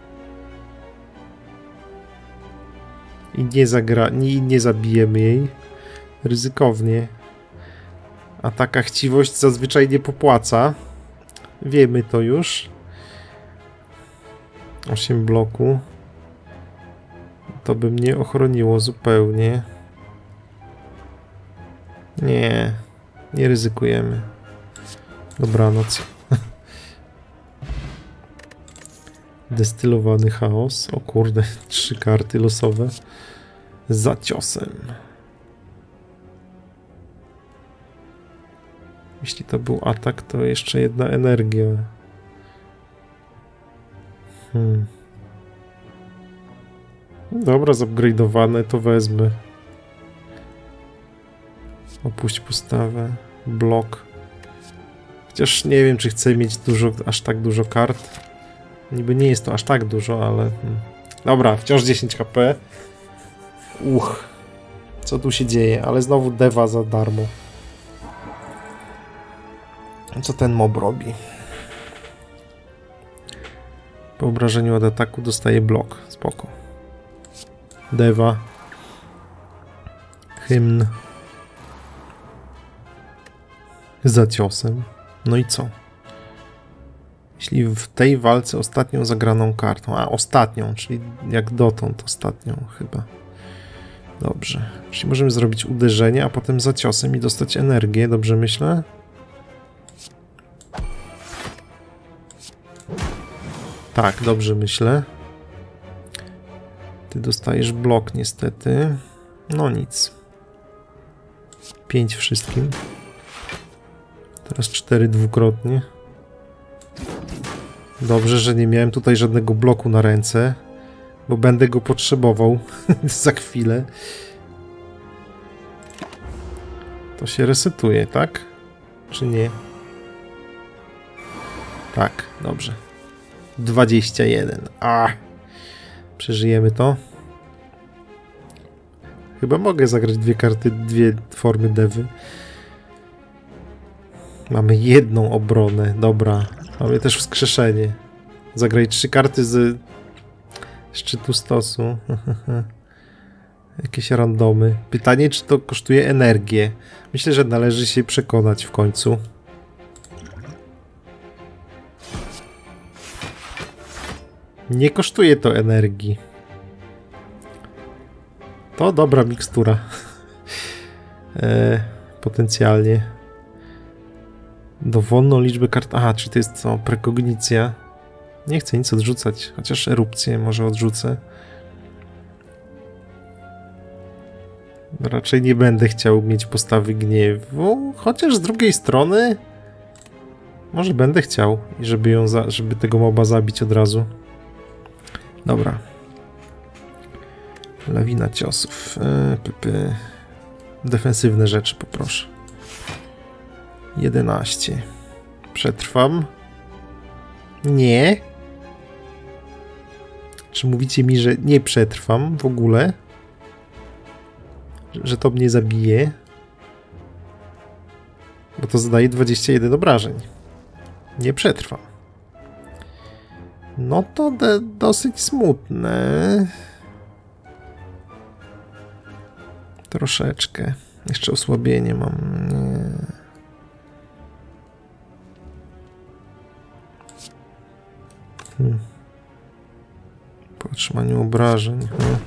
I nie zagra... Nie, nie zabijemy jej. Ryzykownie. A taka chciwość zazwyczaj nie popłaca. Wiemy to już. osiem bloku. To by mnie ochroniło zupełnie. Nie. Nie ryzykujemy. Dobranoc. Destylowany chaos. O kurde, trzy karty losowe. Za ciosem. Jeśli to był atak, to jeszcze jedna energia. Hmm. Dobra, zupgrade'owane to wezmę. Opuść postawę. Blok. Chociaż nie wiem, czy chcę mieć dużo, aż tak dużo kart. Niby nie jest to aż tak dużo, ale... Hmm. Dobra, wciąż dziesięć H P. Uch. Co tu się dzieje? Ale znowu dewa za darmo. Co ten mob robi? Po obrażeniu od ataku dostaje blok. Spoko. Dewa. Hymn. Za ciosem. No i co? Jeśli w tej walce ostatnią zagraną kartą, a ostatnią, czyli jak dotąd ostatnią chyba. Dobrze. Czyli możemy zrobić uderzenie, a potem za ciosem i dostać energię. Dobrze myślę? Tak, dobrze myślę. Ty dostajesz blok niestety. No nic. pięć wszystkim. Teraz cztery dwukrotnie. Dobrze, że nie miałem tutaj żadnego bloku na ręce, bo będę go potrzebował za chwilę. To się resetuje, tak? Czy nie? Tak, dobrze. dwadzieścia jeden. A, przeżyjemy to. Chyba mogę zagrać dwie karty, dwie formy dewy. Mamy jedną obronę, dobra. Mamy też wskrzeszenie. Zagraj trzy karty z szczytu stosu. Jakieś randomy. Pytanie, czy to kosztuje energię. Myślę, że należy się przekonać w końcu. Nie kosztuje to energii. To dobra mikstura. e, potencjalnie. Dowolną liczbę kart... Aha, czy to jest co? Prekognicja. Nie chcę nic odrzucać. Chociaż erupcję może odrzucę. Raczej nie będę chciał mieć postawy gniewu. Chociaż z drugiej strony... Może będę chciał. Żeby, ją za... żeby tego moba zabić od razu. Dobra. Lawina ciosów. E, p, p. Defensywne rzeczy poproszę. jedenaście. Przetrwam? Nie. Czy mówicie mi, że nie przetrwam w ogóle? Że to mnie zabije? Bo to zadaje dwadzieścia jeden obrażeń. Nie przetrwam. No to dosyć smutne. Troszeczkę. Jeszcze osłabienie mam. Nie. Hmm. Po otrzymaniu obrażeń. Hmm.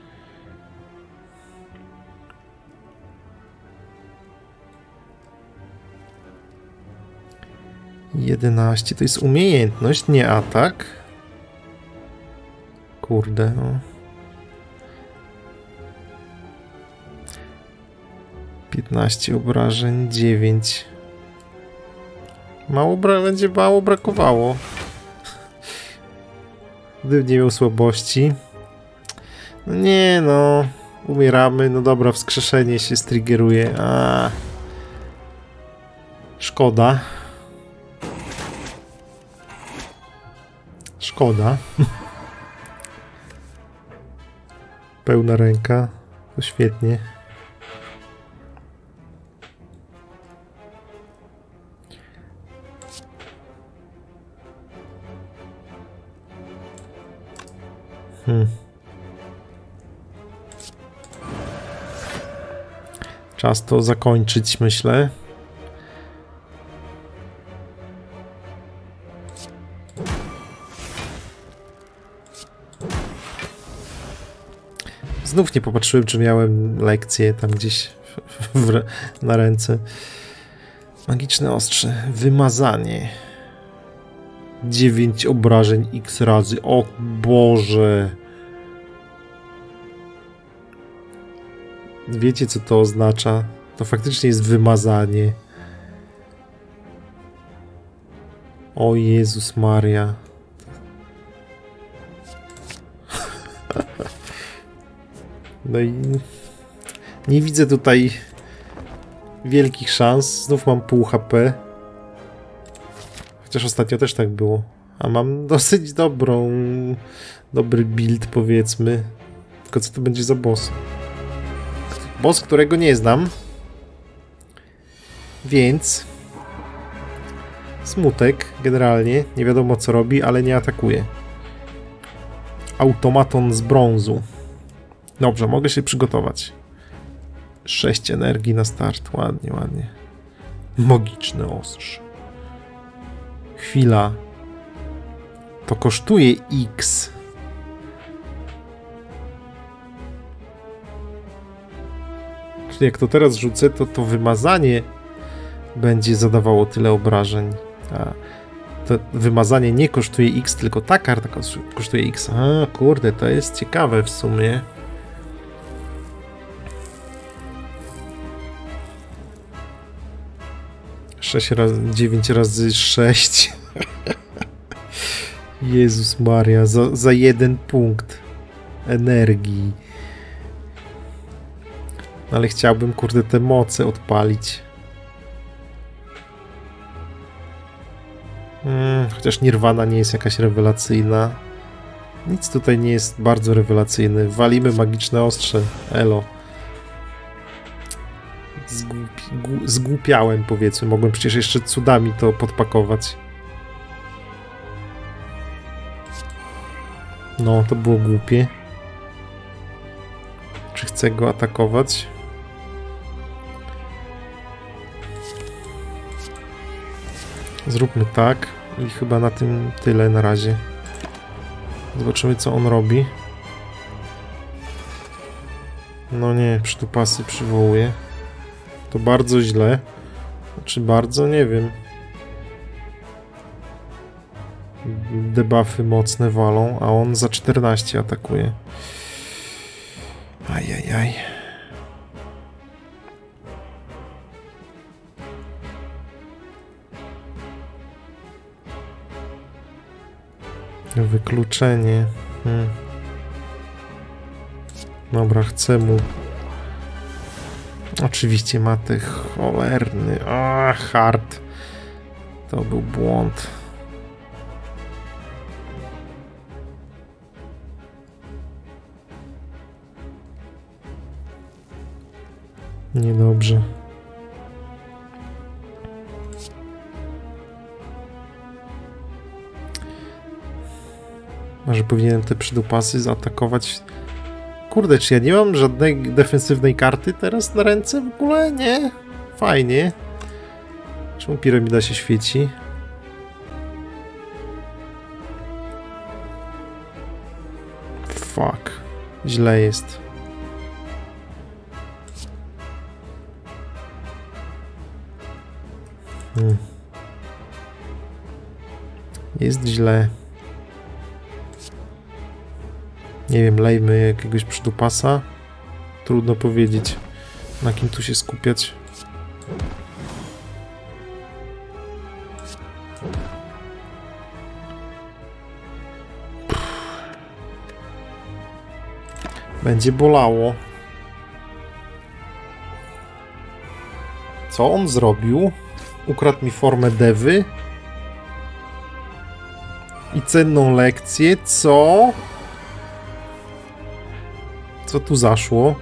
jedenaście to jest umiejętność, nie atak. Kurde, no. piętnaście obrażeń, dziewięć. Mało bra będzie mało brakowało. Gdybym nie miał słabości. No nie no. Umieramy. No dobra, wskrzeszenie się striggeruje. A. Szkoda. Szkoda. Pełna ręka. To świetnie. Hmm. Czas to zakończyć, myślę. Znów nie popatrzyłem, czy miałem lekcję tam gdzieś w, w, na ręce. Magiczne ostrze. Wymazanie. dziewięć obrażeń x razy. O Boże. Wiecie, co to oznacza? To faktycznie jest wymazanie. O Jezus Maria. No i nie widzę tutaj wielkich szans. Znów mam pół H P. Chociaż ostatnio też tak było. A mam dosyć dobrą, dobry build, powiedzmy. Tylko co to będzie za boss? Boss, którego nie znam. Więc smutek generalnie. Nie wiadomo, co robi, ale nie atakuje. Automaton z brązu. Dobrze, mogę się przygotować. sześć energii na start. Ładnie, ładnie. Magiczny ostrz. Chwila. To kosztuje X. Czyli jak to teraz rzucę, to to wymazanie będzie zadawało tyle obrażeń. A to wymazanie nie kosztuje X, tylko ta karta kosztuje X. A kurde, to jest ciekawe w sumie. sześć razy, dziewięć razy sześć. Jezus Maria, za, za jeden punkt energii. Ale chciałbym, kurde, te moce odpalić. Hmm, chociaż Nirvana nie jest jakaś rewelacyjna. Nic tutaj nie jest bardzo rewelacyjny. Walimy magiczne ostrze. Elo. Zgłupi, gu, zgłupiałem, powiedzmy. Mogłem przecież jeszcze cudami to podpakować. No, to było głupie. Czy chcę go atakować? Zróbmy tak. I chyba na tym tyle na razie. Zobaczymy, co on robi. No nie, przytupasy przywołuje. To bardzo źle. Czy bardzo? Nie wiem. Debuffy mocne walą, a on za czternaście atakuje. Ajajaj. Wykluczenie. Hmm. Dobra, chcę mu. Oczywiście ma te cholerny. A, hard. To był błąd. Niedobrze. Może powinienem te przydupasy zaatakować. Kurde, czy ja nie mam żadnej defensywnej karty teraz na ręce w ogóle? Nie? Fajnie. Czemu piramida się świeci? Fuck. Źle jest. Hmm. Jest źle. Nie wiem, lejmy jakiegoś przydupasa. Trudno powiedzieć, na kim tu się skupiać. Będzie bolało. Co on zrobił? Ukradł mi formę Dewy i cenną lekcję. Co? Co tu zaszło?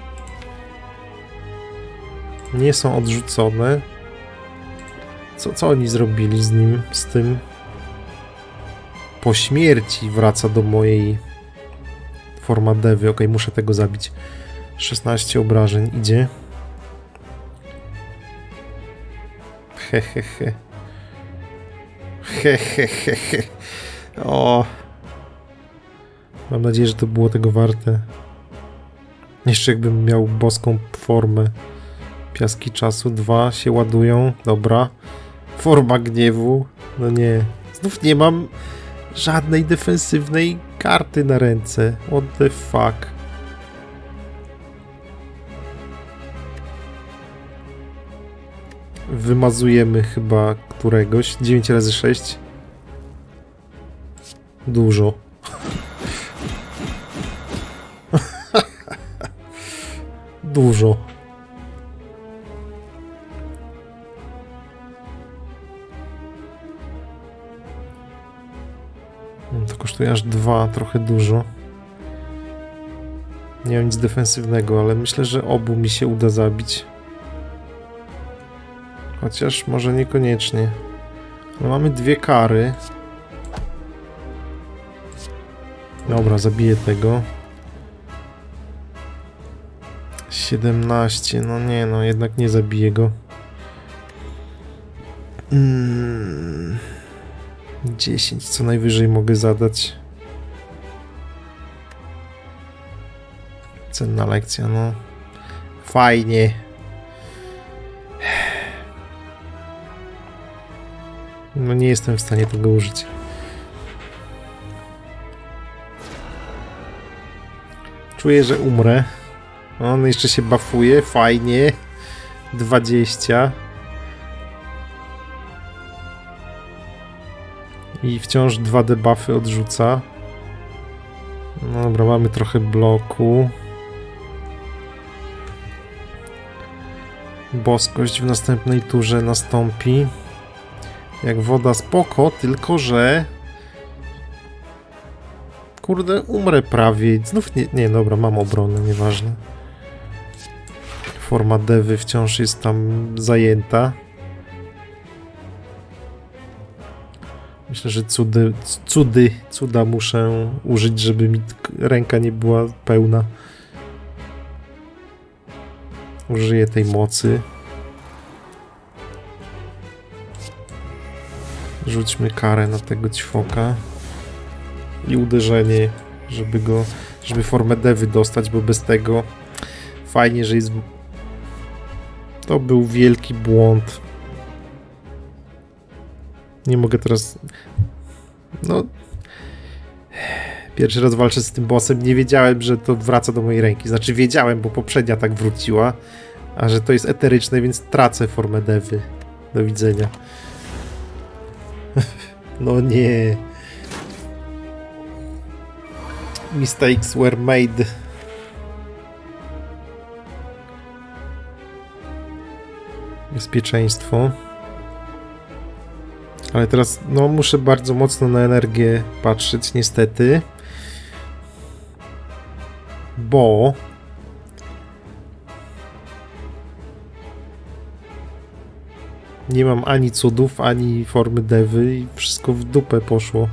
Nie są odrzucone. Co, co oni zrobili z nim, z tym? Po śmierci wraca do mojej Forma dewy, ok, muszę tego zabić. szesnaście obrażeń idzie. Hehehe. Hehehe. O. Mam nadzieję, że to było tego warte. Jeszcze jakbym miał boską formę. Piaski czasu. Dwa się ładują. Dobra. Forma gniewu. No nie. Znów nie mam żadnej defensywnej karty na ręce. What the fuck. Wymazujemy chyba któregoś. dziewięć razy sześć. Dużo. Dużo. To kosztuje aż dwa, trochę dużo. Nie mam nic defensywnego, ale myślę, że obu mi się uda zabić. Chociaż może niekoniecznie. Ale mamy dwie kary. Dobra, zabiję tego. siedemnaście, no nie, no jednak nie zabiję go. Mm. dziesięć, co najwyżej mogę zadać. Cenna lekcja, no. Fajnie. No nie jestem w stanie tego użyć. Czuję, że umrę. On jeszcze się buffuje, fajnie. dwadzieścia. I wciąż dwa debuffy odrzuca. No dobra, mamy trochę bloku. Boskość w następnej turze nastąpi. Jak woda spoko, tylko że... Kurde, umrę prawie. Znów nie... Nie, dobra, mam obronę, nieważne. Forma dewy wciąż jest tam zajęta. Myślę, że cudy, cudy, cuda muszę użyć, żeby mi ręka nie była pełna. Użyję tej mocy. Rzućmy karę na tego ćwoka. I uderzenie, żeby go, żeby formę dewy dostać, bo bez tego fajnie, że jest... To był wielki błąd. Nie mogę teraz... No... Pierwszy raz walczę z tym bossem. Nie wiedziałem, że to wraca do mojej ręki. Znaczy wiedziałem, bo poprzednia tak wróciła. A że to jest eteryczne, więc tracę formę dewy. Do widzenia. No nie. Mistakes were made. Bezpieczeństwo. Ale teraz, no, muszę bardzo mocno na energię patrzeć, niestety. Bo... Nie mam ani cudów, ani formy dewy i wszystko w dupę poszło.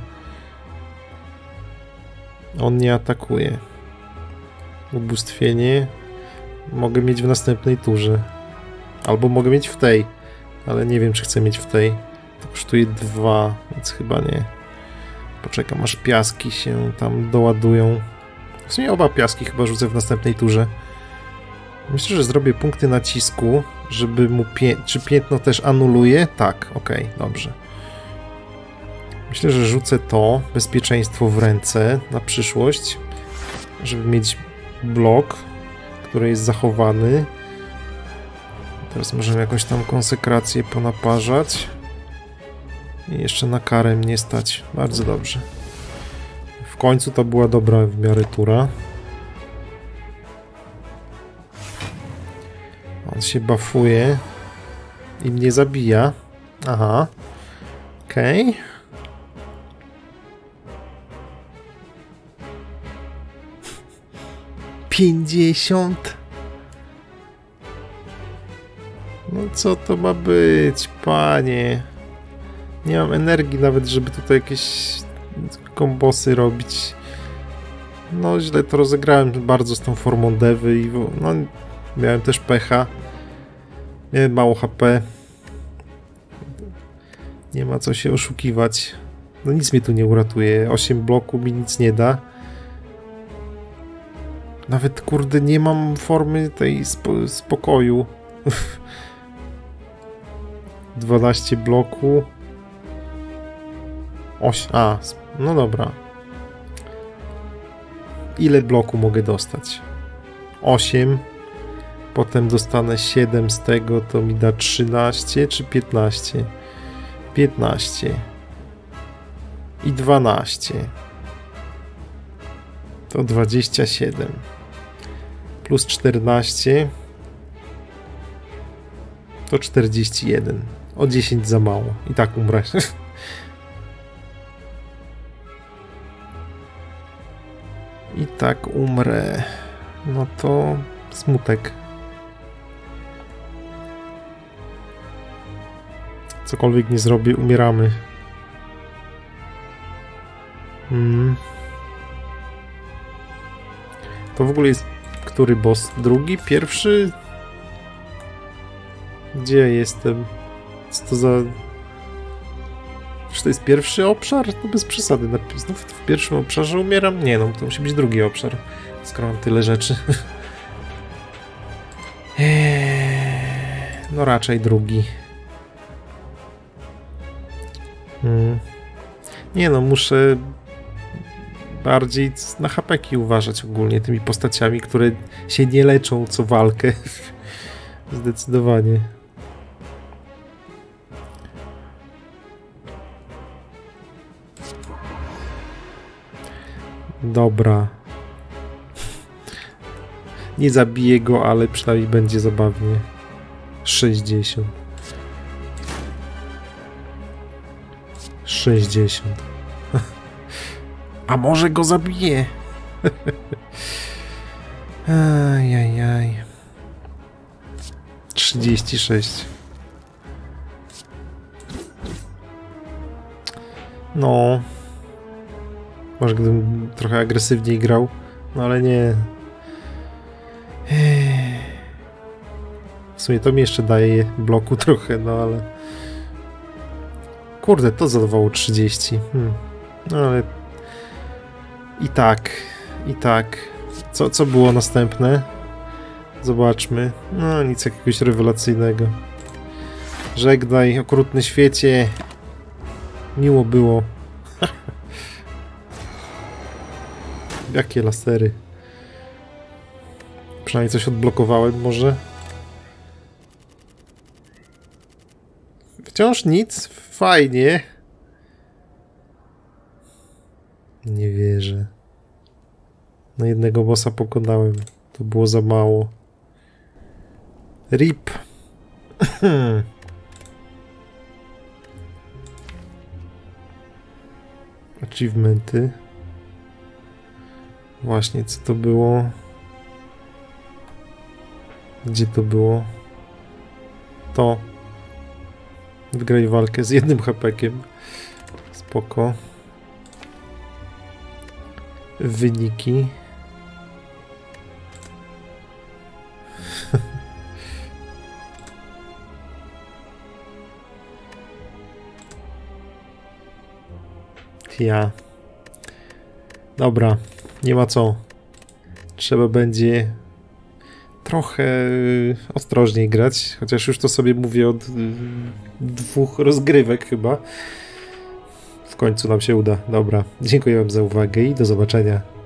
On nie atakuje. Ubóstwienie mogę mieć w następnej turze. Albo mogę mieć w tej. Ale nie wiem, czy chcę mieć w tej. To kosztuje dwa, więc chyba nie. Poczekam, aż piaski się tam doładują. W sumie oba piaski chyba rzucę w następnej turze. Myślę, że zrobię punkty nacisku, żeby mu... Pię czy piętno też anuluje? Tak, okej, okay, dobrze. Myślę, że rzucę to, bezpieczeństwo w ręce na przyszłość, żeby mieć blok, który jest zachowany. Teraz możemy jakąś tam konsekrację ponaparzać. I jeszcze na karę mnie stać. Bardzo dobrze. W końcu to była dobra w miarę tura. On się buffuje i mnie zabija. Aha. Okej. Okay. pięćdziesiąt. No co to ma być, panie? Nie mam energii nawet, żeby tutaj jakieś kombosy robić. No źle to rozegrałem bardzo z tą formą dewy i no, miałem też pecha. Miałem mało H P. Nie ma co się oszukiwać. No nic mnie tu nie uratuje. osiem bloku mi nic nie da. Nawet kurde nie mam formy tej spo spokoju. dwanaście bloku. osiem. A, no dobra. Ile bloku mogę dostać? osiem. Potem dostanę siedem z tego, to mi da trzynaście czy piętnaście? piętnaście. I dwanaście. To dwadzieścia siedem. Plus czternaście. To czterdzieści jeden. O dziesięć za mało. I tak umrę. I tak umrę. No to smutek. Cokolwiek nie zrobię, umieramy. Hmm. To w ogóle jest który boss? Drugi? Pierwszy? Gdzie ja jestem? Co to za... Czy to jest pierwszy obszar? To bez przesady. Znów w pierwszym obszarze umieram? Nie no, to musi być drugi obszar. Skoro mam tyle rzeczy. No raczej drugi. Hmm. Nie no, muszę bardziej na hapeki uważać ogólnie tymi postaciami, które się nie leczą co walkę. Zdecydowanie. Dobra. Nie zabiję go, ale przynajmniej będzie zabawnie. sześćdziesiąt. sześćdziesiąt. A może go zabiję? Ajajaj. trzydzieści sześć. No. Może gdybym trochę agresywniej grał. No ale nie. W sumie to mi jeszcze daje bloku trochę, no ale... Kurde, to zadawało trzydzieści. Hmm. No ale... I tak. I tak. Co, co było następne? Zobaczmy. No nic jakiegoś rewelacyjnego. Żegnaj, okrutny świecie. Miło było. Jakie lasery. Przynajmniej coś odblokowałem może. Wciąż nic. Fajnie. Nie wierzę. No jednego bossa pokonałem. To było za mało. Rip. Achievementy. Właśnie, co to było? Gdzie to było? To. Wygraj walkę z jednym hapekiem. Spoko. Wyniki. Ja. Dobra, nie ma co. Trzeba będzie trochę ostrożniej grać, chociaż już to sobie mówię od dwóch rozgrywek chyba. W końcu nam się uda. Dobra, dziękuję wam za uwagę i do zobaczenia.